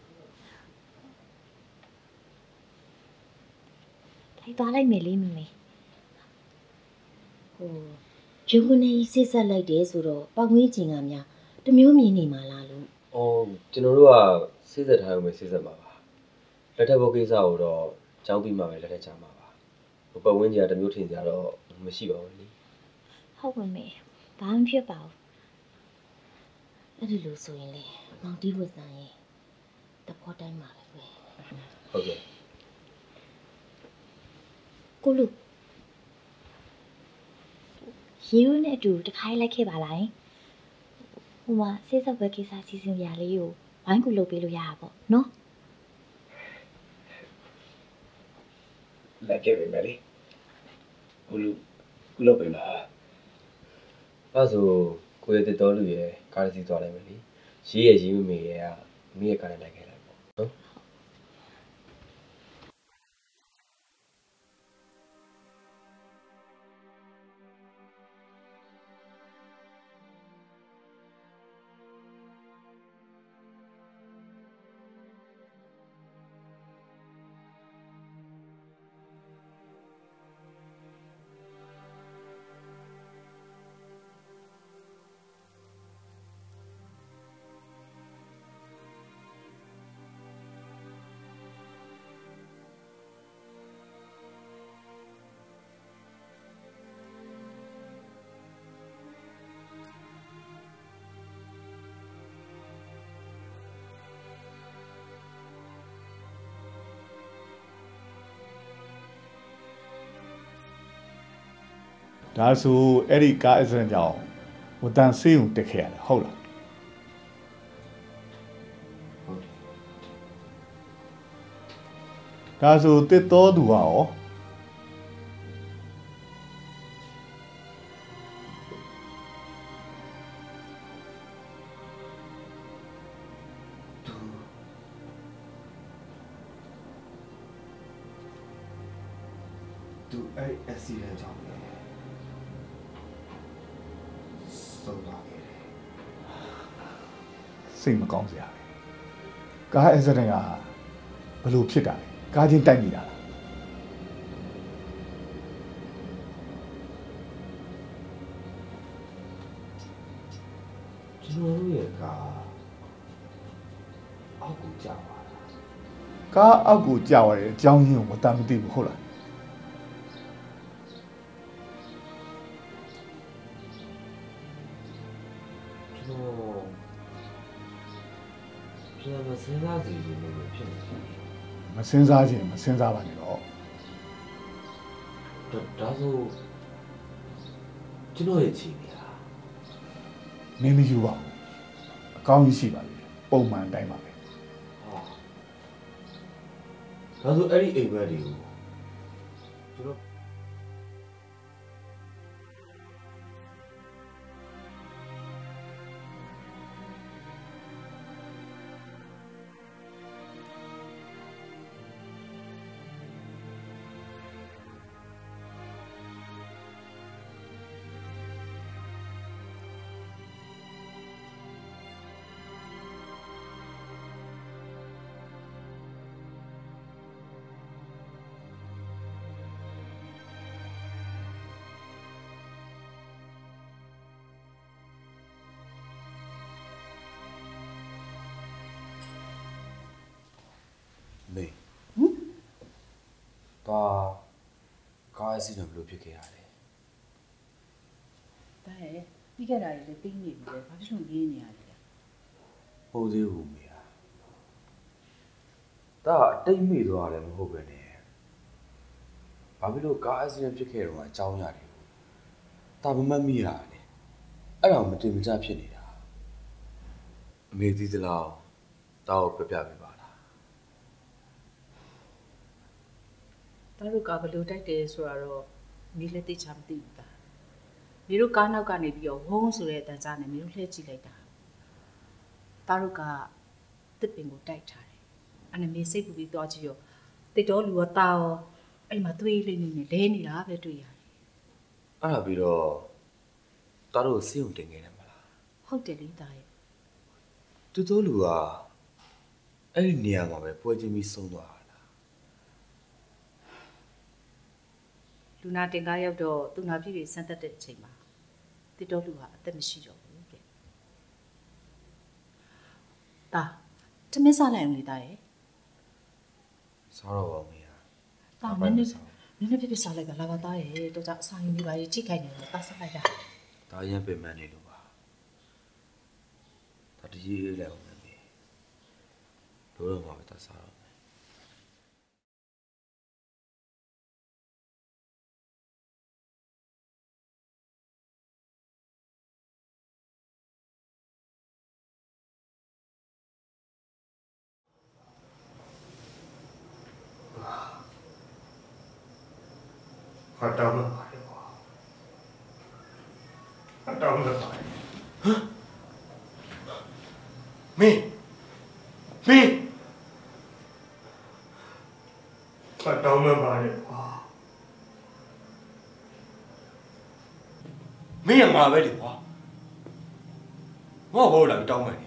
လိုက်သွားလိုက်မယ်လေမမေဟိုဂျုံကနေစိစက်လိုက်တယ်ဆိုတော့ပောက်ဝင်းကျင်ကများတမျိုးမြင်နေမှာလားလို့အော်ကျွန်တော်တို့ကစစ်စက်ထားရုံပဲစစ်စက်မှာပါလက်ထပ်ဘုတ်ကိစ္စကိုတော့ကြောင်းပြီးမှပဲလက်ထပ်ချမှာပါဟိုပတ်ဝန်းကျင်ကတမျိုးထင်ကြတော့မရှိပါဘူးလေဟုတ်ပါမေဘာမှဖြစ်ပါဘူးအဲ့ဒီလိုဆိုရင်လေမောင်တီးဝတ်စံရင်တဘောတိုင်းမှာပဲကွယ်ဟုတ်ကဲ့ကိုလူရေဦးနဲ့အတူတခါလိုက်ခဲ့ပါလားဟိုမှာစိစက်ပွဲကိစ္စစီစဉ်ရလေးကိုဝိုင်းကူလုပ်ပေးလို့ရတာပေါ့နော်လိုက်ခဲ့ပြီမယ်လေကိုလူကိုလုပ်ပြီလားအဲ့ဆိုကိုရတဲ့တော်လူရဲ့ကားစီသွားလိုက်မယ်လေရေးရဲ့ရေးမမေရဲ့ကမိရဲ့ကားနဲ့လိုက်ခဲ့လိုက်ပေါ့နော်ဒါဆိုအဲ့ဒီကားအစင်ကြောင့်ဝတန်ဆေးုံတက်ခဲ့ရတယ်ဟုတ်လားဟုတ်တယ်ဒါဆိုတစ်တော်သူကရောသူအဲ့ accident ကြောင့်လေဆုံးသွားခဲ့တယ်စိတ်မကောင်းစရာပဲကားအစင်ကဘလို့ဖြစ်တာလဲကားချင်းတိုက်နေတာလားကျွန်တော်တို့ရဲ့ကားအောက်ကိုကြာပါလားကားအောက်ကိုကြာသွားတယ်အကြောင်းရင်းကိုဝတန်မသိဘူးဟုတ်လားကျွန်တော်ပြန်မစဉ်းစားစီရင်လို့ဖြစ်နေတယ်မစင်စားခြင်းမစင်စားပါနဲ့တော့ဒါဒါဆိုကျွန်တော်ရဲ့ခြေနေလားနင်းမယူပါဘူးအကောင်းကြီးရှိပါလေပုံမှန်တိုင်းပါပဲဟာဒါဆိုအဲ့ဒီအိမ်ဘက်တွေကိုကျွန်တော် မေဟမ်တော့ကားအစီအစဉ်ဘယ်လိုဖြစ်ခဲ့ရလဲဒါရဲ့ပြီးခဲ့တာကြီးလည်းတင်းနေပြီလေဘာဖြစ်လို့ရင်းနေရလဲဟုတ်သေးဘူးမေဟာဒါအတိတ်မိသွားတယ်မဟုတ်ပဲနဲ့ဘာဖြစ်လို့ကားအစီအစဉ်ဖြစ်ခဲ့တော့အကြောင်းရတယ်ဒါမမတ်မိတာလေအဲ့ဒါမတင်မကြဖြစ်နေတာအမေသိသလားတောက်ပြပြပေးပါလားသားတို့ကဘလို့တိုက်တယ်ဆိုတော့မိလည်းသိချမသိဘူးသားမိတို့ကားနောက်ကနေပြီးတော့ဝုန်းဆိုတဲ့အတန်ကြားနဲ့မိတို့လှည့်ကြည့်လိုက်တာသားတို့ကတစ်ပင်ကိုတိုက်ထားတယ်အဲ့နဲ့မိစိတ်ပူပြီးသွားကြည့်ရောတိတ်တော်လူရောတာရောအဲ့မှာသွေးလေးနေနဲ့လဲနေတာပဲတွေ့ရတယ်အဲ့ဒါပြီးတော့တားတို့စေးုံတင်ခဲ့တယ်မလားဟုတ်တယ်လေသားရဲ့တူတိုးလူကအဲ့ဒီနေရာမှာပဲပွဲချင်းပြီးဆုံးသွားတာလားလူနာတင်ကားရောက်တော့သူနာပြည့်တွေဆန်းသက်တဲ့အချိန်မှာတိတ်တော်လူဟာအသက်မရှိတော့ဘူးတဲ့တာတမင်းစားလိုက်အောင်လေသားရဲ့စားတော့ပါမေး။တာနည်းနည်းနည်းနည်းပြပြစားလိုက်ပါလာပါသားရဲ့တော့ကြအစာရင်းဒီပါကြီးကြည့်ခိုင်းနေတော့တာစားလိုက်တာ။ဒါရင်ပင်မနေလို့ပါ။ဒါတကြီးလေးလိုက်အောင်မေး။တို့တော့မှာပဲတာစားတော့မယ်။ဟာတောင်းမှာပါတယ်ကွာဟာတောင်းမှာပါတယ်ဟမ်မင်းမင်းဟာတောင်းမှာပါတယ်ကွာမင်းကငါပဲလေကွာငါ့ဘောလာတောင်းမှာနေ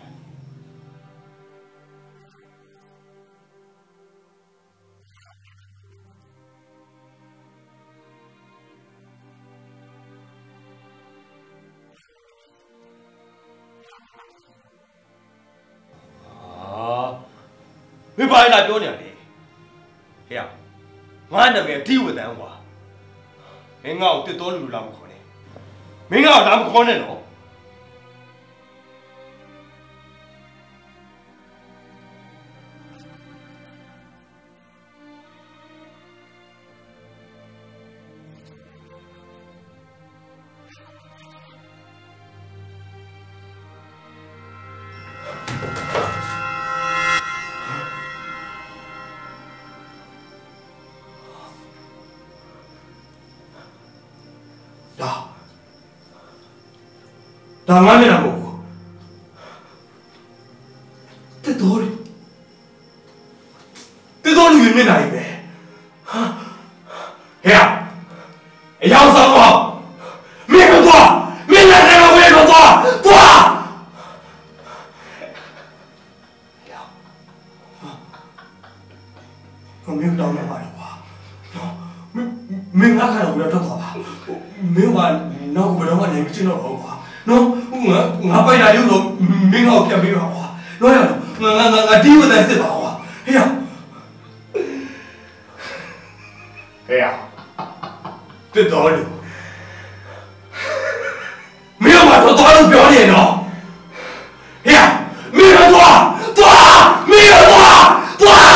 မင်းဘာလာပြောနေရလဲဟဲ့ငါနာမည်ဒီဝတန်းကွာမင်းငါ့ကိုတစ်တော်လူလူလာမခေါ်နဲ့မင်းငါ့ကိုလာမခေါ်နဲ့နော်ဒါမှမဟုတ်ဘူးတက်တော်ရီတက်တော်လူမျက်နှာကြီးပဲဟာဟဲ့အရောက်ဆောင်ပါမင်းကတော့မင်းလည်းလည်းဝဲတော့သွားသွားဟဲ့မင်းတော့မပါတော့ကွာမင်းငါခါတော့တော့တော့ပါမင်းကနောက်ဘယ်တော့မှလည်းမချင်တော့ဘူးကွာနော်ငါငါပိုက်တာရုပ်တော့မင်းကောက်ပြန်ပြီးပါကွာတော့ရတော့ငါငါငါဒီဝတ်တဲ့စစ်ပါကွာဟေးဟေးတက်တော်လူမင်းမတော့တော်လို့ပြောနေနော်ဟေးမင်းတော့သွားသွားမင်းတော့သွားသွား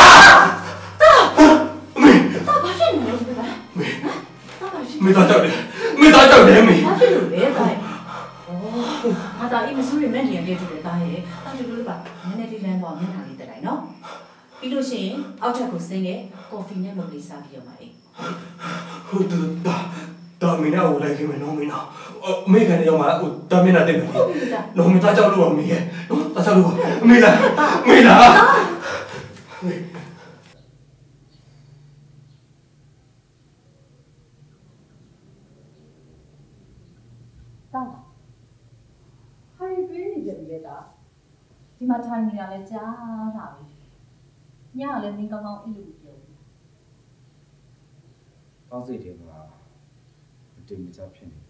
မင်းတာဘာဖြစ်နေလဲမင်းမင်းတော့ကြောက်တယ်မင်းတော့ကြောက်တယ်မင်းဘာဖြစ်လို့လဲတာဟာတာအိမ်မဆိုးရမဲ့နေရတဲ့တူတယ်တာရဲ့တာတူတူကနည်းနည်းလေးလမ်းသွားမျက်နှာလေးတက်လိုက်နော်ပြီးလို့ရှိရင်အောက်ထပ်ကိုဆင်းခဲ့ကော်ဖီနဲ့မုတ်လေးစားပြီးတော့မှအိမ်ဟုတ်တယ်တာတာမင်းနဲ့ဟိုလိုက်ခင်မယ်နော်မင်းနော်မေးကနေရောက်မှာဟိုတာမင်းနဲ့တက်မယ်နော်မင်းသားကြောက်လို့ပါမေးရဲ့နော်တာကြောက်လို့ပါမေးလားမေးလားတာဟာရီတွေးနေကြပြီလေတာဒီမှာထိုင်နေတာလဲကြားတာပဲညကလည်းမင်းကောင်းကောင်းအိပ်လို့ပြောဘူးတောင်းစိတ်တွေမှာမတင်မချဖြစ်နေ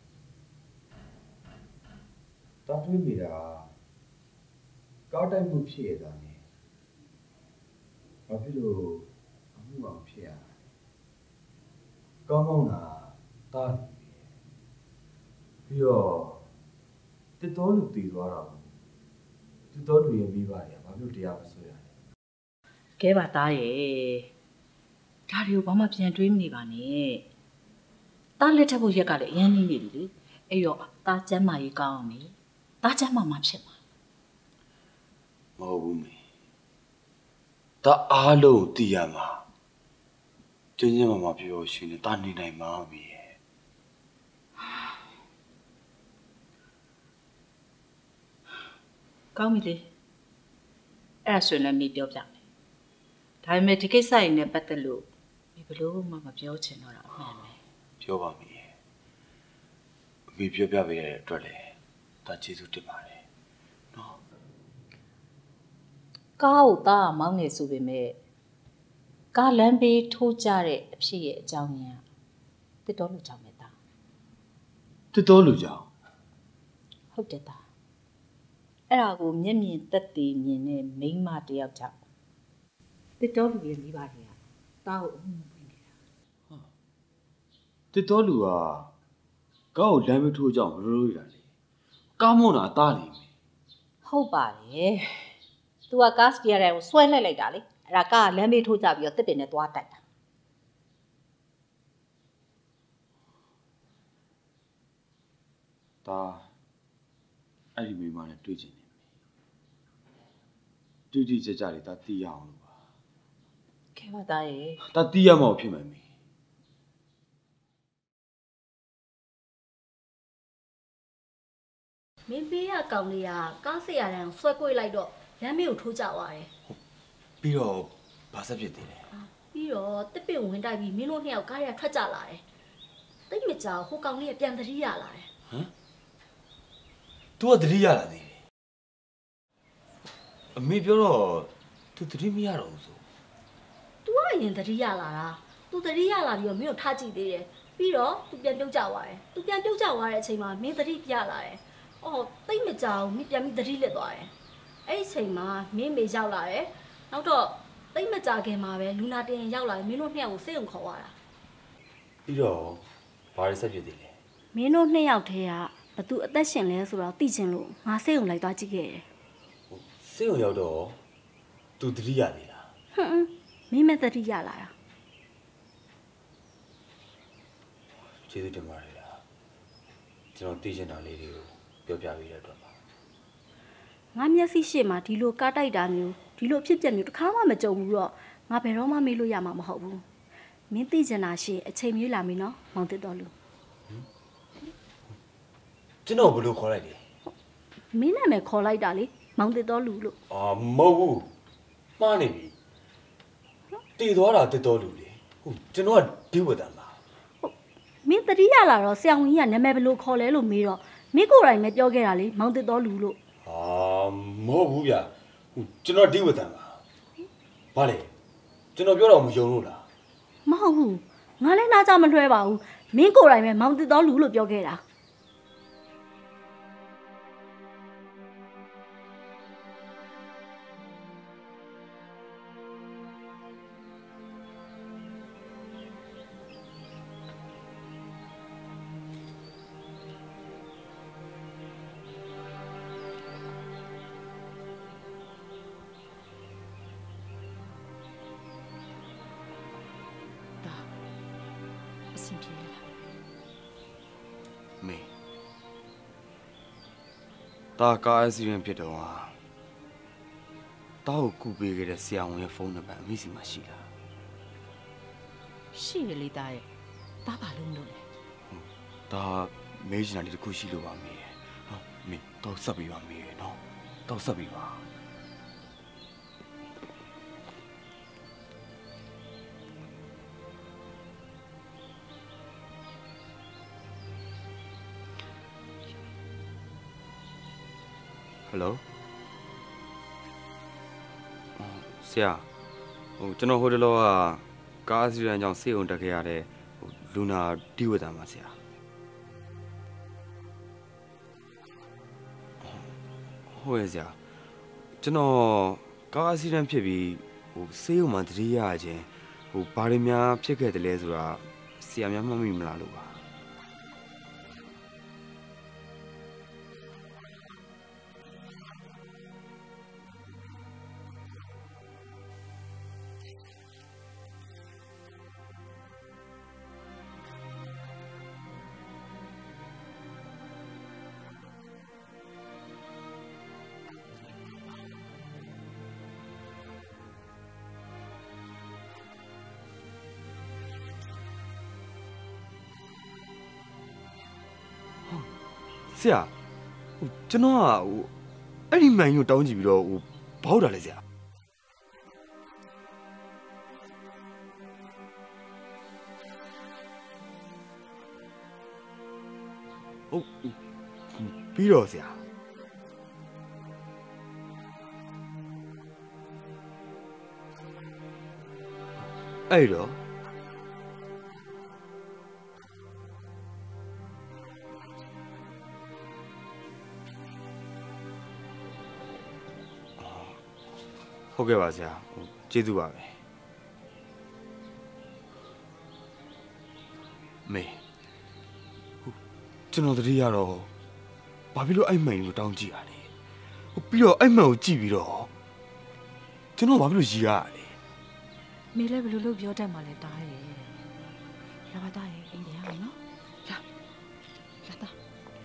တောင်းတွေးမိတာကောက်တိုက်မှုဖြစ်ရတာနဲ့ဘာဖြစ်လို့အမှုအောင်ဖြစ်ရကောင်းကောင်းတာတားပြီးတော့တစ်တော်လူတည်သွားတာတစ်တော်လူရဲ့မိဘတွေကဘာဖြစ်တရားမဆွဲရလဲကဲပါသားရဲ့ဒါတွေကိုဘာမှပြန်တွေးမနေပါနဲ့သားလက်ထပ်ဖို့ရက်ကလည်းအရင်နေနေပြီလေအဲ့တော့သားကျမ်းမာရေးကောင်းအောင်လေသားကျမ်းမာမှဖြစ်မှာမဟုတ်ဘူးမေဒါအားလုံးတည်ရမှာကျင်းချင်းမမပြောရှိနေတာနေနိုင်မှာမီးရဲ့ကောင်းပြီလေအဲ့ဒါဆိုရင်လည်းမေပြောပြမယ်ဒါပေမဲ့ဒီကိစ္စရင်းနဲ့ပတ်သက်လို့မေဘလို့မှမပြောချင်တော့တာအမှန်ပဲပြောပါမီးရဲ့အမေပြောပြပေးရတဲ့အတွက်လည်းဒါကျေးဇူးတင်ပါတယ်နော်ကားကိုသားမောင်းနေဆိုပေမဲ့ကားလမ်းဘေးထိုးကြတဲ့အဖြစ်ရဲ့အကြောင်းရင်းကတစ်တော်လူကြောင့်ပဲသားတစ်တော်လူကြောင့်ဟုတ်တယ်သားအဲ့ဒါကိုမျက်မြင်သက်သေမြင်တဲ့မိန်းမတယောက်ကြောင့်တစ်တော်လူရဲ့မိဘတွေကသားကိုအမှုမပွင့်နေတာဟာတစ်တော်လူကကောက်ကိုလမ်းဘေးထိုးကြောင့်ဘလို့ရလဲကားမောင်းတာအသားနေပြီဟုတ်ပါတယ်သူကကားစတီယာကိုဆွဲလှည့်လိုက်တာလေအဲ့ဒါကားလမ်းဘေးထိုးကြပြီးတော့တစ်ပင်နဲ့သွားတိုက်တာဒါအဲ့ဒီမိမနဲ့တွေ့ချင်နေပြီတိတိကျကျလေးဒါသိရအောင်လို့ပါခဲပါသားရဲ့ဒါသိရမှာဖြစ်မှာမီမင်းပေးရကောင်လေးကကားဆရာတန်းဆွဲကွေးလိုက်တော့လမ်းမေးကိုထိုးကြသွားတယ်ပြီးတော့ဘာဆက်ဖြစ်သေးလဲပြီးတော့တစ်ပင်ဝင်တိုက်ပြီးမင်းတို့နှစ်ယောက်ကားရထွက်ကြလာတယ်တိတ်မကြောက်ဟိုကောင်လေးကပြန်သတိရလာတယ်ဟမ် तू ကသတိရလာသေးတယ်အမေပြောတော့ तू သတိမရတော့ဘူးဆို तू ကအရင်သတိရလာတာ तू သတိရလာပြီးတော့မင်းကိုထားကြည့်သေးတယ်ပြီးတော့ तू ပြန်ပြုတ်ကြသွားတယ် तू ပြန်ပြုတ်ကြသွားတဲ့အချိန်မှာမင်းသတိပြလာတယ်အော်တိတ်မကြောက်မင်းပြန်ပြီးသတိလစ်သွားတယ်အဲ့ဒီအချိန်မှာမင်းမေရောက်လာတယ်နောက်တော့တိတ်မကြခင်မှာပဲလူနာတင်ရောက်လာတယ်မင်းတို့နှစ်ယောက်ကိုစိတ်ုံခေါ်သွားတာပြီးတော့ဘာတွေဆက်ဖြစ်သေးလဲမင်းတို့နှစ်ယောက်တည်းကဘသူအသက်ရှင်လဲဆိုတော့သိချင်လို့ငါစိတ်ုံလိုက်သွားကြည့်ခဲ့တယ်စိတ်ုံရောက်တော့ तू သတိရသေးလားဟွန်းမင်းမသတိရလာတာကျေးဇူးတင်ပါတယ်လားကျွန်တော်သိချင်တာလေးတွေကိုပြောပြပေးတဲ့အတွက်ပါငါမျက်စိရှေ့မှာဒီလိုကားတိုက်တာမျိုးဒီလိုဖြစ်ပျက်မျိုးတစ်ခါမှမကြုံဘူးတော့ငါဘယ်တော့မှမေးလို့ရမှာမဟုတ်ဘူးမင်းသိချင်တာရှေ့အချိန်မျိုးလာမင်းနော်မောင်တစ်တော်လူကျွန်တော်ဘယ်လိုခေါ်လိုက်လဲမင်းနာမည်ခေါ်လိုက်တာလေမောင်တစ်တော်လူလို့အာမဟုတ်ဘူးမှားနေပြီတည်သွားတာတစ်တော်လူလေဟုတ်ကျွန်တော်ကဒီဝတ်တန်ပါမင်းတတိယလာတော့ဆရာဝန်ကြီးကနာမည်ဘယ်လိုခေါ်လဲလို့မေးတော့မင်းကိုယ်တိုင်ပဲပြောခဲ့တာလေမောင်တစ်တော်လူလို့ဟာမဟုတ်ဘူးဗျဟုတ်ကျွန်တော်ဒီဝတ်တန်ပါဘာလဲကျွန်တော်ပြောတော့မယုံလို့လားမဟုတ်ဘူးငါလည်းနားကြမလွှဲပါဘူးမင်းကိုယ်တိုင်ပဲမောင်တစ်တော်လူလို့ပြောခဲ့တာမေတာကားအစီရင်ဖြစ်တော့ဟာတောက်ကူပေးခဲ့တဲ့ဆရာဝန်ရဲ့ဖုန်းနံပါတ်အမိစီမှာရှိလားရှိတယ်လေတာရဲ့ဘာဘာလို့မလုပ်လဲဒါမေးချင်တာလေးတစ်ခုရှိလို့ပါမေဟုတ်မေတော့ဆက်ပြီးပါမေနော်တော့ဆက်ပြီးပါဟယ်လိုဆရာဟိုကျွန်တော်ဟိုတလောကကားအစီအရန်ကြောင့်စေုံတက်ခဲ့ရတဲ့ဟိုလူနာဒီဝတ္တမှာဆရာဟုတ်ရဲ့ဆရာကျွန်တော်ကားအစီအရန်ဖြစ်ပြီးဟိုစေုံမှာတတိယအချင်းဟိုဘာတွေများဖြစ်ခဲ့တယ်လဲဆိုတာဆရာများမှတ်မိမလားလို့ပါရာဟိုကျွန်တော်ကဟိုအဲ့ဒီမှန်ကြီးကိုတောင်းကြည့်ပြီးတော့ဟိုဘာဟုတ်တာလဲဆရာဟုတ်ပြီးတော့ဆရာအဲ့တော့ဟုတ်ကဲ့ပါဆရာကျေးဇူးပါပဲမေကျွန်တော်တတိယတော့ဘာဖြစ်လို့အဲ့မှန်ကိုတောင်းကြည့်ရလဲပြီးတော့အဲ့မှန်ကိုကြည့်ပြီးတော့ကျွန်တော်ဘာဖြစ်လို့ရီရရလဲမေလည်းဘယ်လိုလုပ်ပြောတတ်မှလဲတားရဲ့လာပါတားရဲ့အိမ်ထဲအောင်နော်လာလာတာ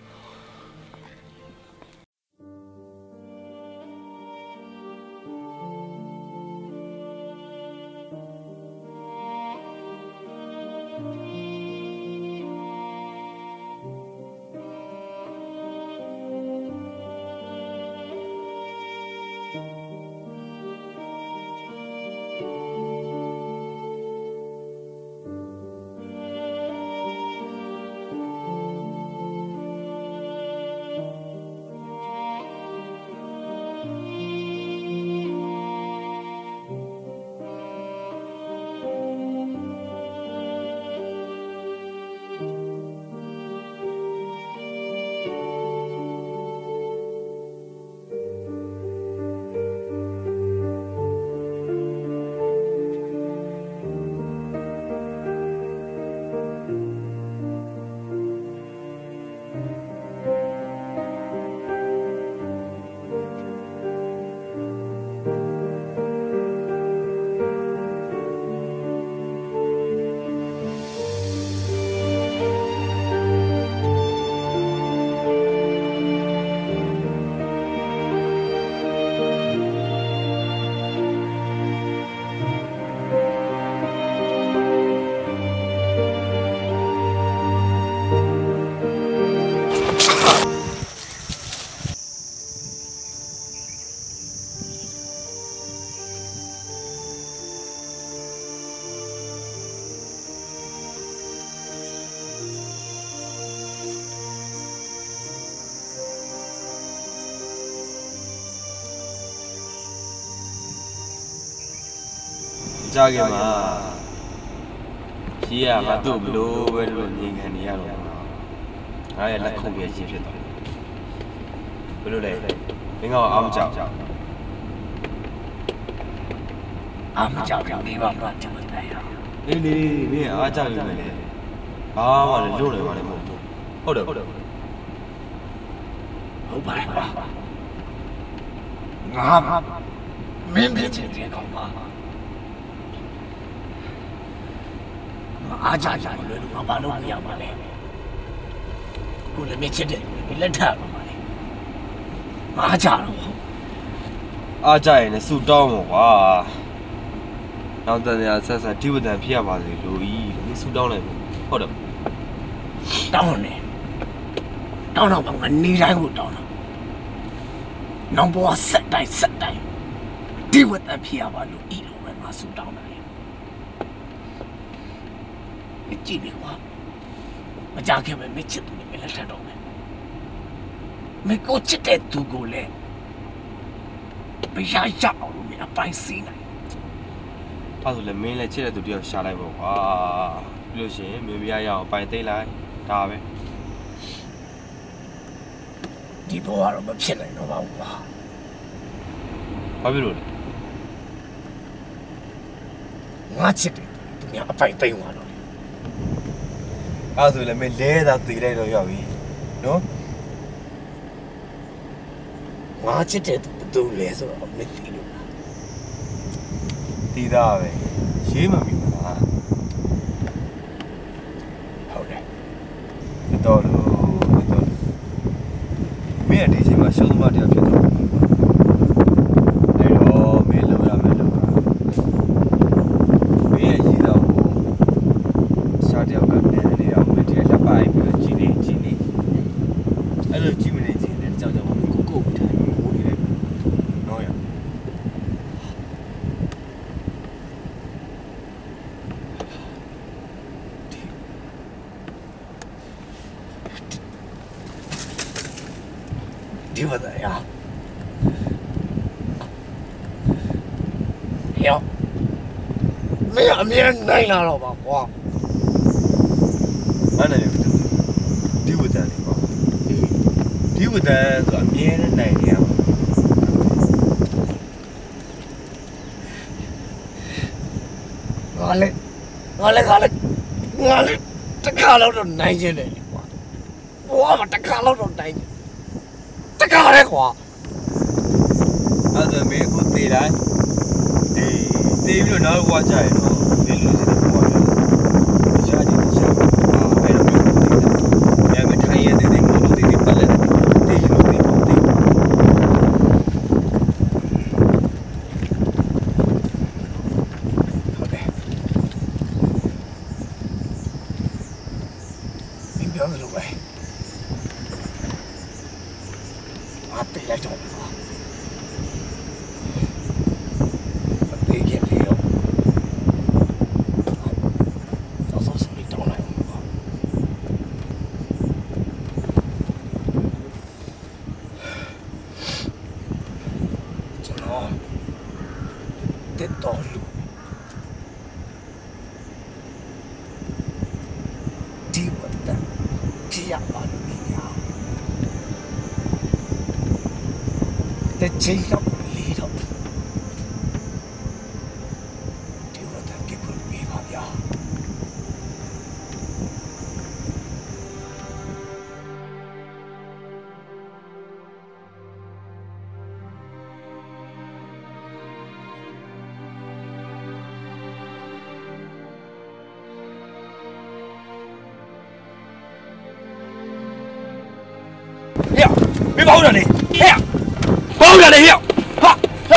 ကြားခဲ့မှာကြီးကငါတို့ဘလို့ပဲလို့ငြိမ်ခံနေရတော့ငါရဲ့လက်ခုပ်ရဲ့ရှင်းဖြစ်သွားဘယ်လိုလဲမင်းကအားမကြောက်အားမကြောက်ရင်နေပါမလားကျွန်တော်တိုင်ရအေးလေမင်းအားကြောက်ရင်လည်းဘာမှလည်းလွတ်နေပါနဲ့မဟုတ်ဘူးဟုတ်တယ်ဟုတ်တယ်ဟုတ်ပါပါငါမင်းပြချင်တယ်ကောင်းပါအားကြကြလို့လည်းငါဘာလို့မရပါလဲကိုလည်းမချစ်တယ်လက်ထပ်ပါပါလေအားကြတော့အားကြရင်လည်းစူတောင်းမှာကွာနောက်တန်ရဆက်ဆက်ဒီဝတန်ဖြစ်ရပါစေလို့ဤဒီစူတောင်းလိုက်ဟုတ်တယ်တောင်းနေတောင်းတော့ငါနေတိုင်းကိုတောင်းတော့နောင်ဘဝဆက်တိုင်းဆက်တိုင်းဒီဝတန်ဖြစ်ရပါလို့ဤလိုပဲငါစူတောင်းတယ်ကြည့်နေကွာမကြခင်ပဲမချစ်သူနဲ့မလက်ထပ်တော့မယ်မကိုချစ်တဲ့သူကိုလည်းမရရအောင်လို့မအပိုင်းစီးနိုင်အဲ့ဆိုလည်းမင်းလည်းချစ်တဲ့သူတယောက်ရှာလိုက်ပေါ့ကွာပြီးလို့ရှိရင်မင်းမရရအောင်အပိုင်းသိမ့်လိုက်ဒါပဲဒီဘဝတော့မဖြစ်နိုင်တော့ပါဘူးကွာဘာဖြစ်လို့လဲငါချစ်တယ်သူများအပိုင်းသိမ့်သွားတော့အဲ့ဆိုလည်းမင်းလဲတာသိလိုက်တော့ရောက်ပြီနော်ငါချစ်တဲ့သူဘယ်သူလဲဆိုတော့မသိလို့သိသားပဲရေးမှမိမလားဟုတ်တယ်တော်လို့တော်မင်းကဒီချိန်မှာရှုံးသမားတရားဖြစ်တော့အဲ့တော့မင်းလုံးရမယ်လို့မင်းရဲ့ရေးတော့ရှားတယောက်ကလည်းနေအောင်မတည်းလက်ပိုက်ပြီးကြည်နေကြည်နေအဲ့လို不得呀？哟，没有没人来了吧？我， 俺那里不是，第五单的吧？第五单是没人来的呀。 我嘞，我嘞，我嘞，我嘞，这看了都难进来了。我们这看了都难进，这看来话。 俺这没过对来，对，对不了那我家的咯，对就是的我的，家里的家，啊，还有没有对的，俺们产业的的毛对的不来，对有对对。 好的，明标的路呗，我对来着。在这样里头，丢了他给滚没跑掉。哎呀，别跑着你！哎呀！包着你呀！哈！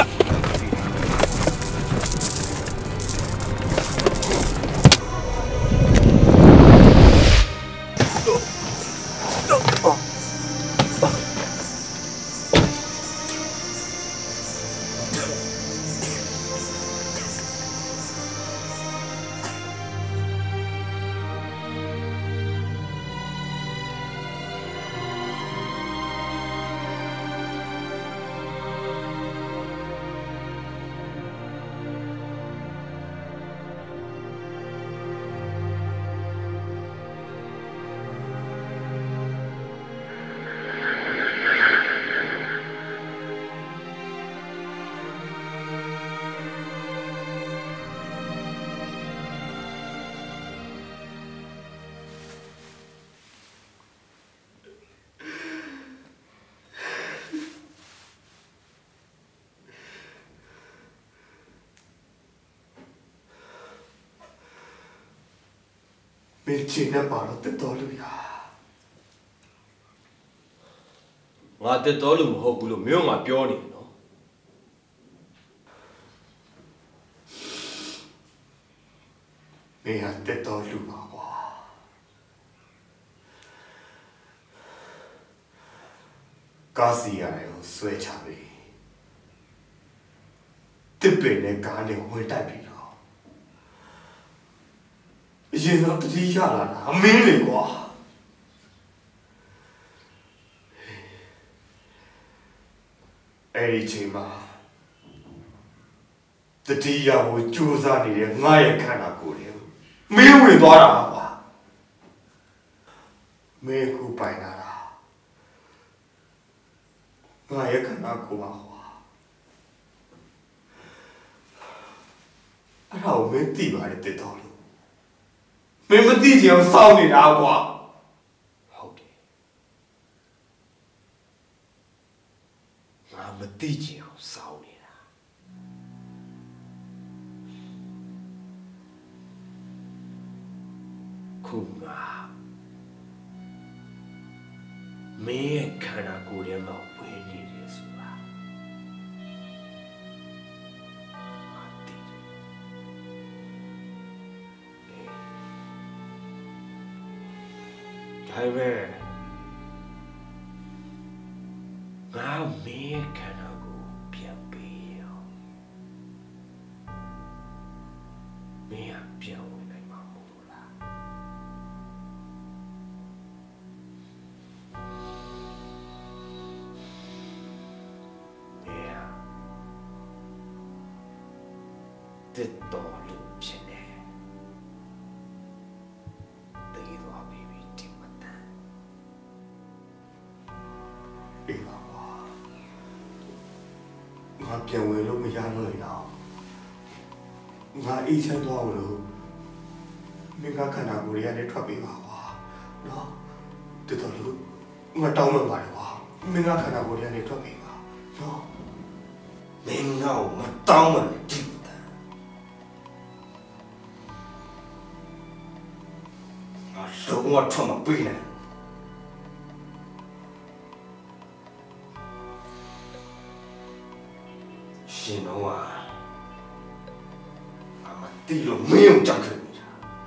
没钱的把了得到了呀！ 我得到了唔好咕噜，没有我表你喏。 没有得到了嘛哇！假使呀要衰差呗，特别呢家里会代表了，现在都底下了啦，没了哇！哎，亲妈，这底下我就算你的，我也看到过了，没有多少哇，没有白拿啦，我也看到过嘛。然后没地方的得到了，没没地就要烧你啦我。好的，我没地就要烧你啦。哭啊！没人看那姑娘毛不你的是吧？还没，我没看到过偏北呀，没有偏回来嘛不啦。 တစ်တော်လို့ဖြစ်နေတည်သွားပြီဒီမတန်အေးပါကွာငါပြန်ဝင်လို့မရတော့လေတော့ငါအေးချမ်းသွားလို့မင်းကခန္ဓာကိုယ်ရတဲ့ထွက်ပေးပါကွာနော်တော်တော်လို့ငါတောင်းမှပါတယ်ကွာမင်းကခန္ဓာကိုယ်ရတဲ့ထွက်ပေးပါနော်မင်းကမတောင်းမှဒီလုံးဝထွက်မပေးနဲ့ရှင်တော့အမတီလို့မင်းကိုကြောက်ခဲ့ပြီ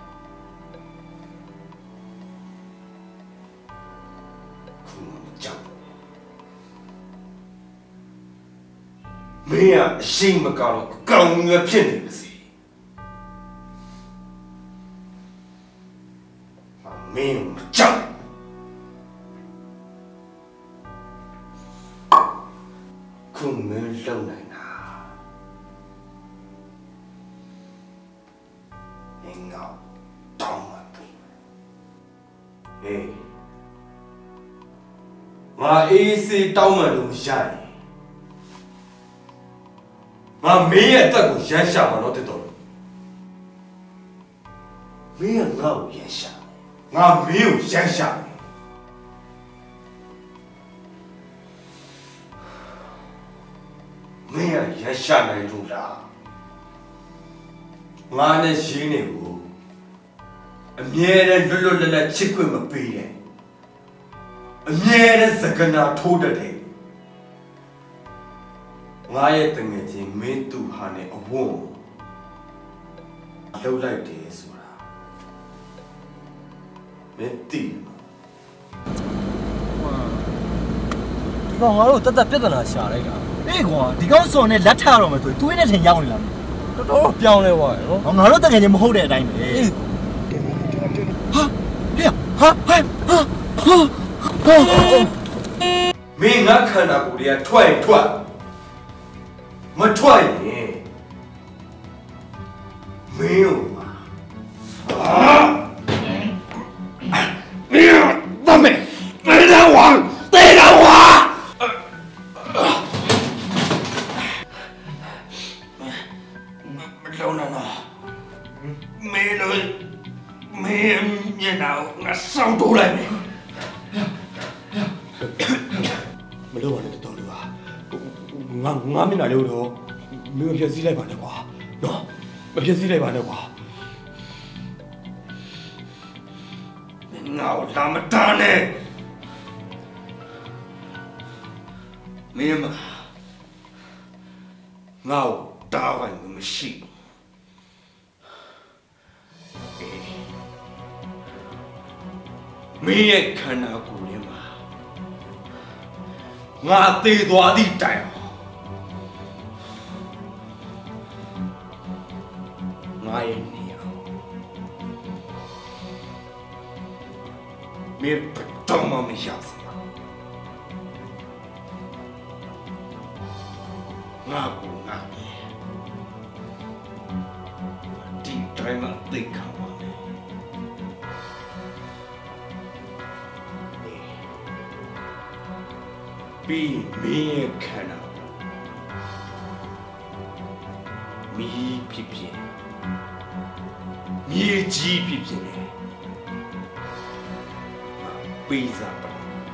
ခုမှမကြောက်မင်းကအရှိမကောင်းတော့ကောင်းငယ်ဖြစ်နေပါစေမင်းမကြောက်ခုမင်းလုံနိုင်တာငငေါတောင်းမှပြီဟေးငါအေးစေးတောင်းမှလို့ရရင်ငါမင်းရဲ့အသက်ကိုရမ်းရှာမှာတော့တော်တော်မင်းကငါ့ကိုရမ်းရှာငါမင်းကိုရမ်းရှာမင်းရရရှာနိုင်လို့လားငါနဲ့ရင်းနေကိုအမြဲတမ်းလွတ်လွတ်လပ်လပ်ချစ်ခွင့်မပေးနဲ့အမြဲတမ်းစကနာထိုးတတ်တယ်ငါရဲ့တငယ်ချင်းမင်းသူဟာနဲ့အဝွန်းလှုပ်လိုက်တယ်ဆိုတာမင်းတီးဒီကောင်ငါတို့တတ်တတ်ပြဿနာရှာလိုက်တာအေးကွာဒီကောင်စော်နဲ့လက်ထတော့မယ်ဆိုရင်သူင်းနဲ့ထင်ရောက်နေလားတော်တော်ပြောင်းလဲသွားတယ်နော်ငါတို့တကယ်ချင်းမဟုတ်တဲ့အတိုင်းပဲအေးဟာဟေးဟာဟဲ့ဟာဟာမင်းငါခန္ဓာကိုယ်တွေကထွက်ရင်ထွက်မထွက်ရင်မင်းကိုအာမင်းတမေတေးတော်ဝါတေးတော်ဝါမလုံးနော်မေလို့မေမျက်နှာကိုငါစောင်းတိုးလိုက်မယ်မလို့ပါနဲ့တော်တော်ပါငါငါမျက်နှာလေးတော့မင်းမဖြစ်စည်းလိုက်ပါနဲ့ကွာနော်မဖြစ်စည်းလိုက်ပါနဲ့ကွာငါ့ကိုလာမတားနဲ့မင်းမငါ့ကိုတားပိုင်မရှိမင်းရဲ့ခန္ဓာကိုယ်ထဲမှာငါသေးသွားသည့်တိုင်ငါရဲ့နေရာမင်းတော့မမရစငါကိုငါဒီတိုင်းမှာသိခါပါနဲ့ပြီးမင်းရဲ့ခန္ဓာမီးဖြစ်ဖြစ်မြေကြီးဖြစ်ဖြစ်လေပေးစားပါ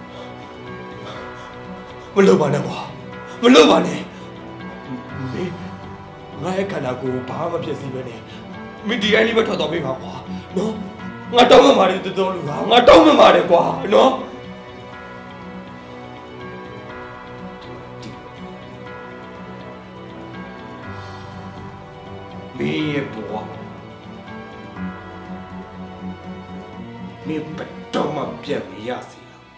မလုပ်ပါနဲ့ကွာမလုပ်ပါနဲ့မင်းငါရဲ့ခန္ဓာကိုယ်ဘာမှဖြစ်စီပဲနဲ့မင်းဒီအိုင်လေးပဲထွက်သွားပေးပါကွာနော်ငါတောင်းမှပါတယ်တော်တော်လူကငါတောင်းမှပါတယ်ကွာနော်မင်းရဲ့ဘဝမင်းဘယ်တော့မှပြတ်မရစေ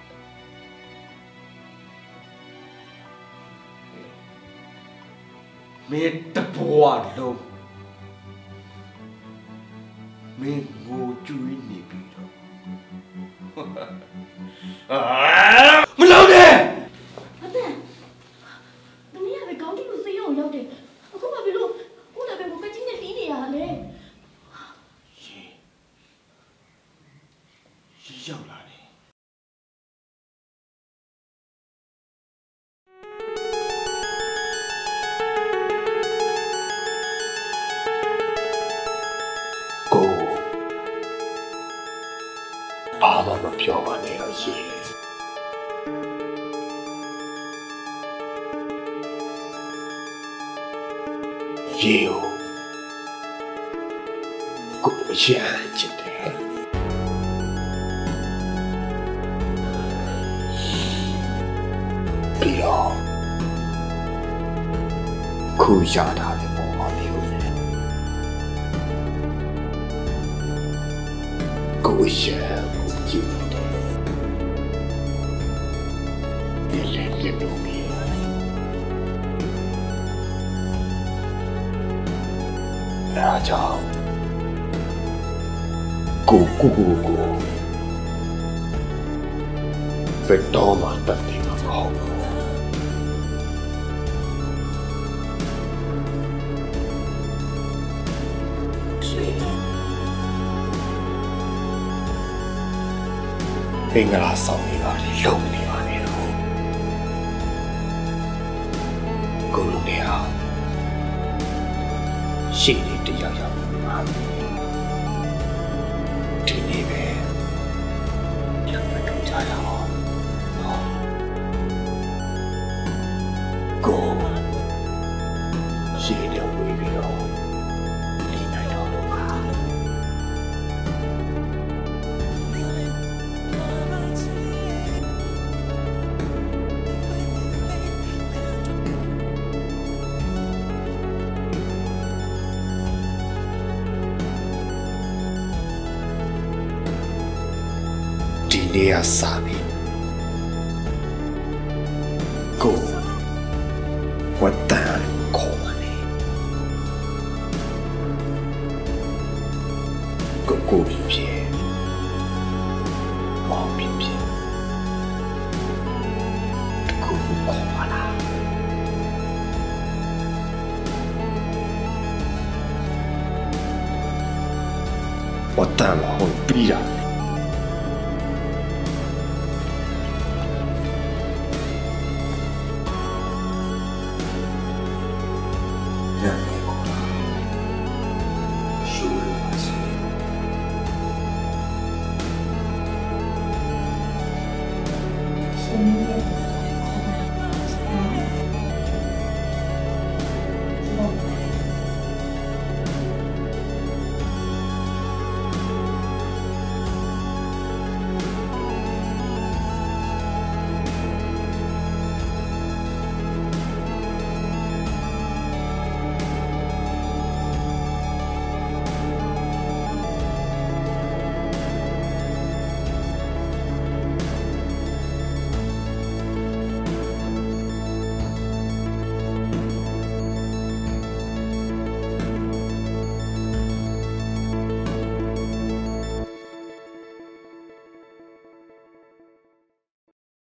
မင်းတဘဝလုံးမင်းငိုကြွေးနေပြီတော့မလုပ်နဲ့အတန်မင်းရပဲကောင်းတီကိုစေးရုံရောက်တယ်အခုမှဘယ်လိုဦးလည်းပဲကိုကချင်းနဲ့တီးနေရောက်လာတယ်ကိုဘာမှမပြောပါနဲ့တော့ရှိတယ်ရေကိုကိုရမ်းချစ်တယ်ပြီးတော့ခုရတာလည်းပုံပါမျိုးနဲ့ကိုရမ်းကိုကြည့်တယ်ဒီလည်းပြလို့ပြီးဒါကြောင့်ကိုကိုကိုကိုဘယ်တော့မှတတ်တယ်မဟုတ်ဘူးပင်ကလာဆောင်နေပါလေလုံနေပါနေတော့ကိုလူနေအောင်ရှေ့နေတရားရောက်ပါဒီနေ့ပဲပြန်မတွေ့ကြရအောင်နော်ကိုရှေ့နေဝေးပြီးတော့ဒီနိုင်တော့လို့ပါဒီနေ့အစားပြီကိုဝတ်တန်ခေါ်ပါလေကိုကိုပြပြမောင်ပြပြကိုခေါ်ပါလားဝတ်တန်ဟောပြီးတာ